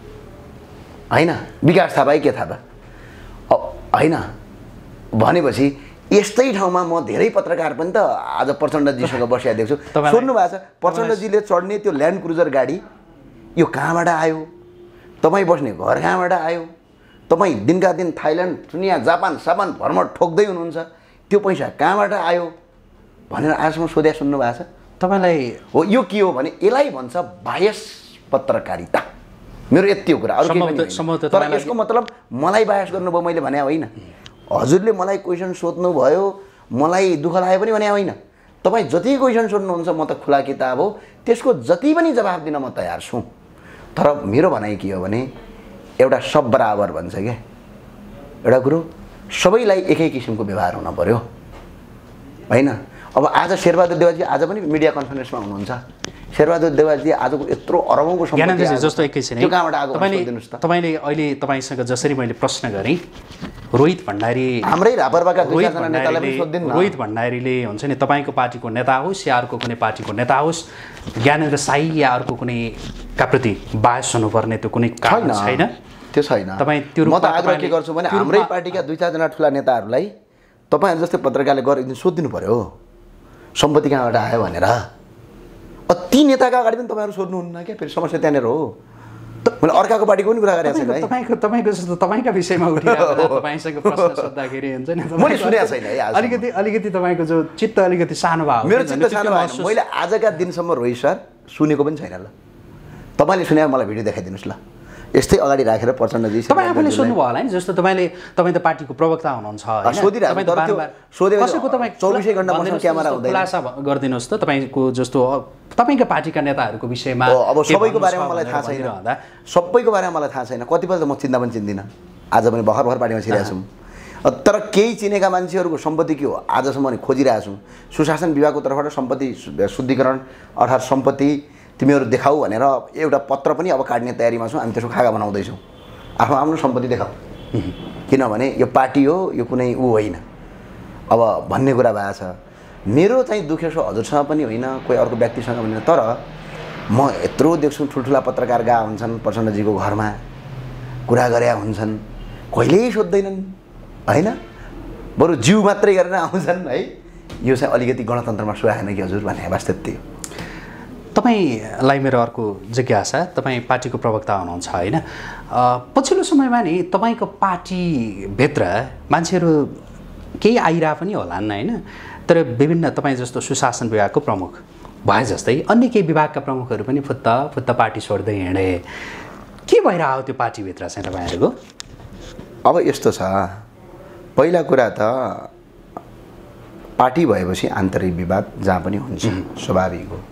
होइन विकास थापा के थापा होइन भनेपछि यस्तै ठाउँमा म धेरै पत्रकार पनि त आज प्रचण्डजीसँग बसेका देख्छु सुन्नु भएको छ प्रचण्डजीले चढ्ने त्यो ल्यान्ड क्रुजर गाडी यो कहाँबाट आयो तपाईँ बस्ने घर कहाँबाट आयो तपाईँ दिनका दिन थाइल्यान्ड दुनियाँ जापान सापान भ्रमण ठोक्दै हुनुहुन्छ त्यो पैसा कहाँबाट आयो भनेर आजसम्म सोध्या सुन्नु भएको छ तपाईँलाई हो यो के हो भने यसलाई भन्छ बायस पत्रकारिता मेरो यति हो कुरा अरू तर यसको मतलब मलाई बायस गर्नुभयो मैले भने होइन हजुरले मलाई क्वेसन सोध्नुभयो मलाई दुःख लाग्यो पनि भने होइन तपाईँ जति क्वेसन सोध्नुहुन्छ म त खुला किताब हो त्यसको जति पनि जवाफ दिन म तयार छु तर मेरो भनाइ के हो भने एउटा सब बराबर भन्छ क्या एउटा कुरो सबैलाई एकै किसिमको व्यवहार हुन पर्यो होइन अब आज शेरबहादुर देवाजी आज पनि मिडिया कन्फरेन्समा हुनुहुन्छ शेरबहादुर देवाजी आजको यत्रो अरबौँको सम्पत्ति जस्तो एकैछिन त्यो कहाँबाट आएको तपाईँले अहिले तपाईँसँग जसरी मैले प्रश्न गरेँ रोहित भण्डारी हाम्रै रापरपाका दुईजना नेतालाई पनि सोधिदिनु न रोहित भण्डारीले हुन्छ नि तपाईँको पार्टीको नेता होस् या अर्को कुनै पार्टीको नेता होस् ज्ञानेन्द्र साई या अर्को कुनै का प्रति बायस हुनुपर्ने त्यो कुनै कारण छैन त्यो छैन तपाईँ त्यो म त आग्रह के गर्छु भने हाम्रै पार्टीका दुई चारजना ठुला नेताहरूलाई तपाईँहरू जस्तै पत्रकारले गरेर सोधिदिनु पर्यो सम्पत्ति कहाँबाट आयो भनेर ती नेताका अगाडि पनि तपाईँहरू सोध्नुहुन्न क्या, फेरि समस्या त्यहाँनिर हो। मैले अर्काको पार्टीको पनि कुरा गरेको छैन है। तपाईँको जस्तो तपाईँका विषयमा उठिरहेको तपाईँसँग प्रश्न सोद्धाखेरि हुन्छ नि, मैले सुनेको छैन है। अलिकति तपाईँको जो चित्त अलिकति सानो भयो। मेरो चित्त सानो भयो। मैले आजका दिनसम्म रोहित सर सुनेको पनि छैन। ल तपाईँले सुने मलाई भिडियो देखाइदिनुहोस् ल, यस्तै अगाडि राखेर प्रचण्डजी तपाईँ आफूले सुन्नुभयो होला नि। जस्तो तपाईँ त पार्टीको प्रवक्ता हुनुहुन्छ, सोधिरहेको तपाईँ 24 घण्टा मसँग क्यामेरा हुँदैन। खुलासा गरिदिनुहोस् त तपाईँको जस्तो तपाईँका पार्टीका नेताहरूको विषयमा। अब सबैको बारेमा मलाई थाहा छैन, सबैको बारेमा मलाई थाहा छैन। कतिपय त म चिन्दा पनि चिन्दिनँ, आज पनि भर्खर पार्टीमा छिरेको छु। तर केही चिनेका मान्छेहरूको सम्पत्ति के हो आजसम्म खोजिरहेको छु। सुशासन विभागको तर्फबाट सम्पत्ति शुद्धिकरण अर्थात् सम्पत्ति तिमीहरू देखाऊ भनेर एउटा पत्र पनि अब काट्ने तयारीमा छौँ। हामी त्यसको खागा बनाउँदैछौँ। आफ्नो आफ्नो सम्पत्ति देखाऊ, किनभने यो पार्टी हो, यो कुनै ऊ होइन अब भन्ने कुरा भएको छ। मेरो चाहिँ दुखेसो हजुरसँग पनि होइन, कोही अर्को व्यक्तिसँग पनि होइन। तर म यत्रो देख्छु ठुल्ठुला पत्रकार गए हुन्छन् प्रचण्डजीको घरमा, कुरा गरे हुन्छन्, कहिल्यै सोध्दैनन् होइन, बरु जिउ मात्रै गरेर आउँछन् है। यो चाहिँ अलिकति गणतन्त्रमा सुहाएन कि हजुर भन्ने वास्तव त्यो। तपाईँलाई मेरो अर्को जिज्ञासा, तपाईँ पार्टीको प्रवक्ता हुनुहुन्छ होइन, पछिल्लो समयमा नि तपाईँको पार्टीभित्र मान्छेहरू केही आइरह पनि होलान् होइन, तर विभिन्न तपाईँ जस्तो सुशासन विभागको प्रमुख भए जस्तै अन्य केही विभागका प्रमुखहरू पनि फुत्त पार्टी छोड्दै हिँडे। के भइरह्यो त्यो पार्टीभित्र चाहिँ तपाईँहरूको? अब यस्तो छ, पहिला कुरा त पार्टी भएपछि आन्तरिक विवाद जहाँ पनि हुन्छ, स्वाभाविक हो।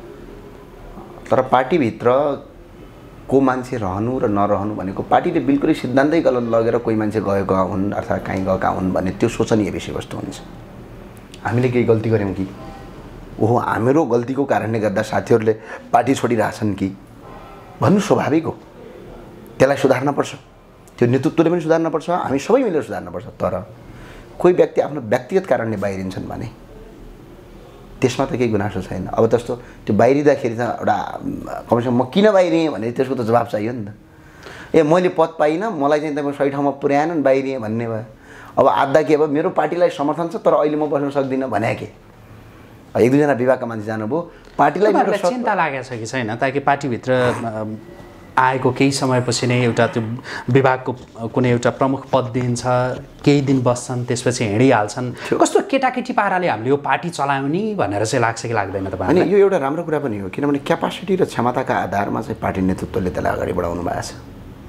तर पार्टीभित्र को मान्छे रहनु र नरहनु भनेको पार्टीले बिल्कुलै सिद्धान्तै गलत लगेर कोही मान्छे गएका हुन् अर्थात् कहीँ गएका हुन् भन्ने त्यो सोचनीय विषयवस्तु हुन्छ। हामीले केही गल्ती गऱ्यौँ कि ओहो हाम्रो गल्तीको कारणले गर्दा साथीहरूले पार्टी छोडिरहेछन् कि भन्नु स्वाभाविक हो। त्यसलाई सुधार्नुपर्छ, त्यो नेतृत्वले पनि सुधार्नुपर्छ, हामी सबै मिलेर सुधार्नुपर्छ। तर कोही व्यक्ति आफ्नो व्यक्तिगत कारणले बाहिरिन्छन् भने त्यसमा त केही गुनासो छैन। अब जस्तो त्यो बाहिरिँदाखेरि त एउटा कमसेकम म किन बाहिरिएँ भने त्यसको त जवाब चाहियो नि त। ए मैले पद पाइनँ, मलाई चाहिँ तपाईँ सही ठाउँमा पुर्याएन, बाहिरिएँ भन्ने भयो। अब आधा के अब मेरो पार्टीलाई समर्थन छ तर अहिले म बस्न सक्दिनँ भने के? एक दुईजना विभागका मान्छे जानुभयो, पार्टीलाई चिन्ता लागेको छ कि छैन ताकि पार्टीभित्र आएको केही समयपछि नै एउटा त्यो विभागको कुनै एउटा प्रमुख पद दिन्छ, केही दिन बस्छन्, त्यसपछि हिँडिहाल्छन्, कस्तो केटाकेटी पाराले हामीले यो पार्टी चलाउने भनेर चाहिँ लाग्छ कि लाग्दैन तपाईँ? अनि यो एउटा राम्रो कुरा पनि हो, किनभने क्यापासिटी र क्षमताका आधारमा चाहिँ पार्टी नेतृत्वले त्यसलाई अगाडि बढाउनु भएको छ।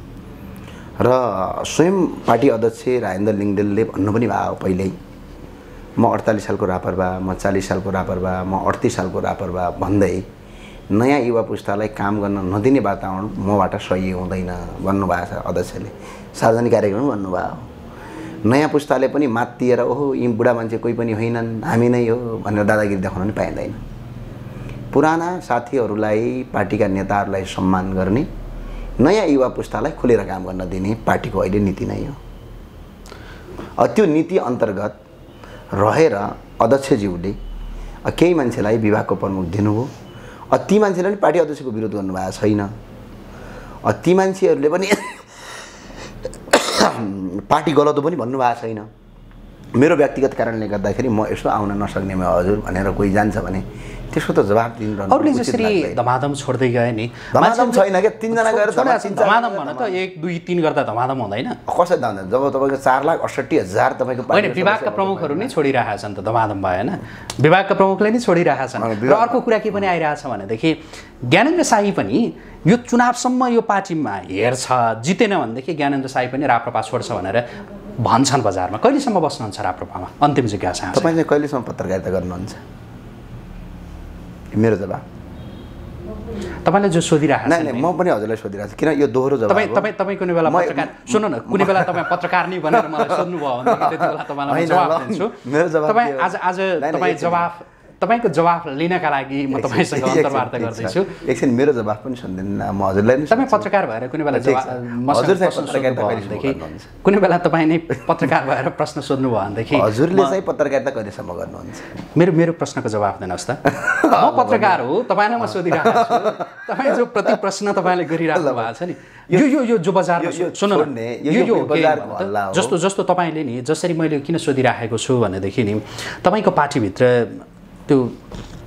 र स्वयं पार्टी अध्यक्ष राजेन्द्र लिङ्गदेलले भन्नु पनि भयो पहिल्यै, म 48 सालको रापरबा, म 40 सालको रापरबा, म 38 सालको रापरबा भन्दै नयाँ युवा पुस्तालाई काम गर्न नदिने वातावरण मबाट सही हुँदैन भन्नुभएको छ अध्यक्षले। सार्वजनिक कार्यक्रम भन्नुभयो, नयाँ पुस्ताले पनि मात्तिएर ओहो यी बुढा मान्छे कोही पनि होइनन्, हामी नै हो भनेर दादागिरी देखाउन पनि पाइँदैन। पुराना साथीहरूलाई, पार्टीका नेताहरूलाई सम्मान गर्ने, नयाँ युवा पुस्तालाई खुलेर काम गर्न दिने पार्टीको अहिले नीति नै हो। त्यो नीति अन्तर्गत रहेर अध्यक्षज्यूले केही मान्छेलाई विभागको प्रमुख दिनुभयो। ती मान्छेले पनि पार्टी अध्यक्षको विरोध गर्नुभएको छैन। ती मान्छेहरूले पनि पार्टी गलत हो पनि भन्नुभएको छैन। मेरो व्यक्तिगत कारणले गर्दाखेरि म यसो आउन नसक्ने हजुर भनेर कोही जान्छ भने त्यसको त जवाब दिनु। अरूले जसरी धमाधम छोड्दै गए नि, धमाधम छैन क्या, 3 जना गएर धमाधम भन त 1 2 3 गर्दा धमाधम हुँदैन। कसरी धमाधम? जब तपाईँको 4,68,000 तपाईँको होइन, विभागका प्रमुखहरू नै छोडिरहेका छन् त, धमाधम भएन, विभागका प्रमुखले नै छोडिरहेका छन्। र अर्को कुरा के पनि आइरहेछ भनेदेखि ज्ञानेन्द्र शाही पनि यो चुनावसम्म यो पार्टीमा हेर्छ, जितेन भनेदेखि ज्ञानेन्द्र शाही पनि राप्रपा छोड्छ भनेर भन्छन् बजारमा। कहिलेसम्म बस्नुहुन्छ राप्रपामा? अन्तिम जिज्ञासा। तपाईँ चाहिँ कहिलेसम्म पत्रकारिता गर्नुहुन्छ? मेरो जवाब तपाईँले जो सोधिरहेको छ। नै म पनि हजुरलाई सोधिरहेको छु, किन यो दोहोरो जवाब? तपाईँ कुनै बेला पत्रकार, सुन्नु न, कुनै बेला तपाईँ पत्रकार नै भनेर मलाई सोध्नुभयो भने त्यति बेला तपाईँलाई जवाब दिन्छु। मेरो जवाब तपाईँ आज तपाईँ जवाफ, तपाईँको जवाफ लिनका लागि म तपाईँसँग अन्तर्वार्ता गर्दैछु। एकछिन मेरो जवाब पनि सुन्दैन, म हजुरलाई नै। तपाईँ पत्रकार भएर कुनै बेला हजुर चाहिँ पत्रकारिता भनेदेखि कुनै बेला तपाईँ नै पत्रकार भएर प्रश्न सोध्नुभयो भनेदेखि हजुरले चाहिँ पत्रकारिता कहिलेसम्म गर्नुहुन्छ? मेरो प्रश्नको जवाब दिनुहोस् त। म पत्रकार हो, तपाईँलाई म सोधिरहेको छु। तपाईँ जो प्रति प्रश्न तपाईँले गरिराख्नु भएको छ नि, यो जो बजारमा सुन्नु न, यो जस्तो तपाईँले नि जसरी मैले किन सोधिराखेको छु भनेदेखि नि तपाईँको पार्टीभित्र त्यो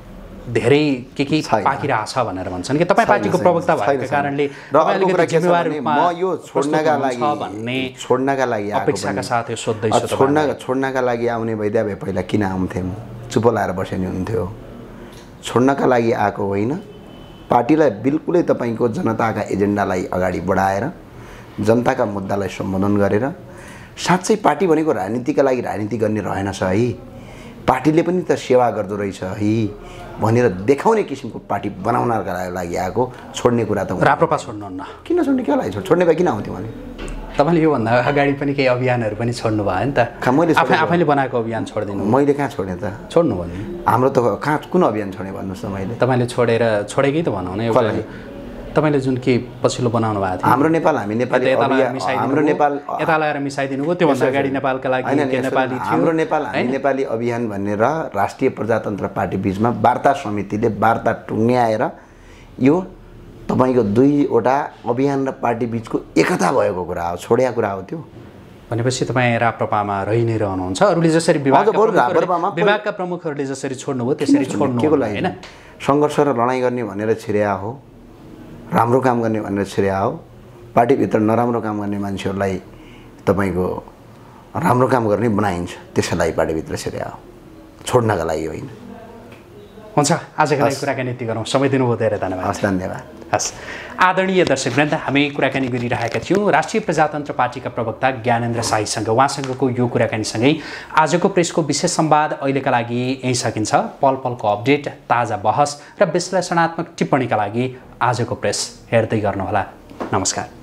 धेरै के पाकिरहेछ भनेर भन्छन् कि तपाईँ पार्टीको प्रवक्ता भएको कारणले म यो छोड्नका लागि अपेक्षाका साथ यो सोध्दैछु छोड्नका लागि आउने भइदिया भए पहिला किन आउँथे चुप लाएर बसे नि हुन्थ्यो छोड्नका लागि आएको होइन पार्टीलाई बिल्कुलै तपाईँको जनताका एजेन्डालाई अगाडि बढाएर जनताका मुद्दालाई सम्बोधन गरेर साँच्चै पार्टी भनेको राजनीतिका लागि राजनीति गर्ने रहेनछ है पार्टीले पनि त सेवा गर्दो रहेछ है भनेर देखाउने किसिमको पार्टी बनाउनका लागि आएको छोड्ने कुरा त राप्रपा छोड्नुहुन्न किन छोड्ने के लागि छोड्ने भए किन आउँथ्यो भने तपाईँले योभन्दा अगाडि पनि केही अभियानहरू पनि छोड्नु भयो नि त आफैले बनाएको अभियान छोडिदिनु मैले कहाँ छोडेँ त छोड्नु भन्नु हाम्रो त कहाँ कुन अभियान छोडेँ भन्नुहोस् न मैले तपाईँले छोडेकै त भनौँ न एउटा तपाईँले जुन के पछिल्लो बनाउनु भएको थियो हाम्रो नेपाल हामी नेपाली हाम्रो नेपाल यता लगाएर मिसाइदिनु भयो त्योभन्दा अगाडि नेपालका लागि नेपाली थियो हाम्रो नेपाल हामी नेपाली अभियान भनेर राष्ट्रिय प्रजातन्त्र पार्टी बिचमा वार्ता समितिले वार्ता टुङ्ग्याएर यो तपाईँको दुईवटा अभियान र पार्टी बिचको एकता भएको कुरा हो छोडेको कुरा हो त्यो भनेपछि तपाईँ राप्रपामा रहि नै रहनुहुन्छ अरूले जसरी विभागका प्रमुखहरूले जसरी छोड्नुभयो त्यसरी छोड्नु के को लागि होइन सङ्घर्ष र लडाइँ गर्ने भनेर छिर्या हो राम्रो काम गर्ने भनेर छिर्या हो पार्टीभित्र नराम्रो काम गर्ने मान्छेहरूलाई तपाईँको राम्रो काम गर्ने बनाइन्छ त्यसैलाई पार्टीभित्र छिर्या हो छोड्नका लागि होइन हुन्छ आजको लागि कुराकानी यति गरौँ समय दिनुभयो धेरै धन्यवाद हस् धन्यवाद हस् आदरणीय दर्शकवृन्द हामी कुराकानी गरिरहेका थियौँ राष्ट्रिय प्रजातन्त्र पार्टीका प्रवक्ता ज्ञानेन्द्र शाहीसँग उहाँसँगको यो कुराकानीसँगै आजको प्रेसको विशेष संवाद अहिलेका लागि यहीँ सकिन्छ पल पलको अपडेट ताजा बहस र विश्लेषणात्मक टिप्पणीका लागि आजको प्रेस हेर्दै गर्नुहोला नमस्कार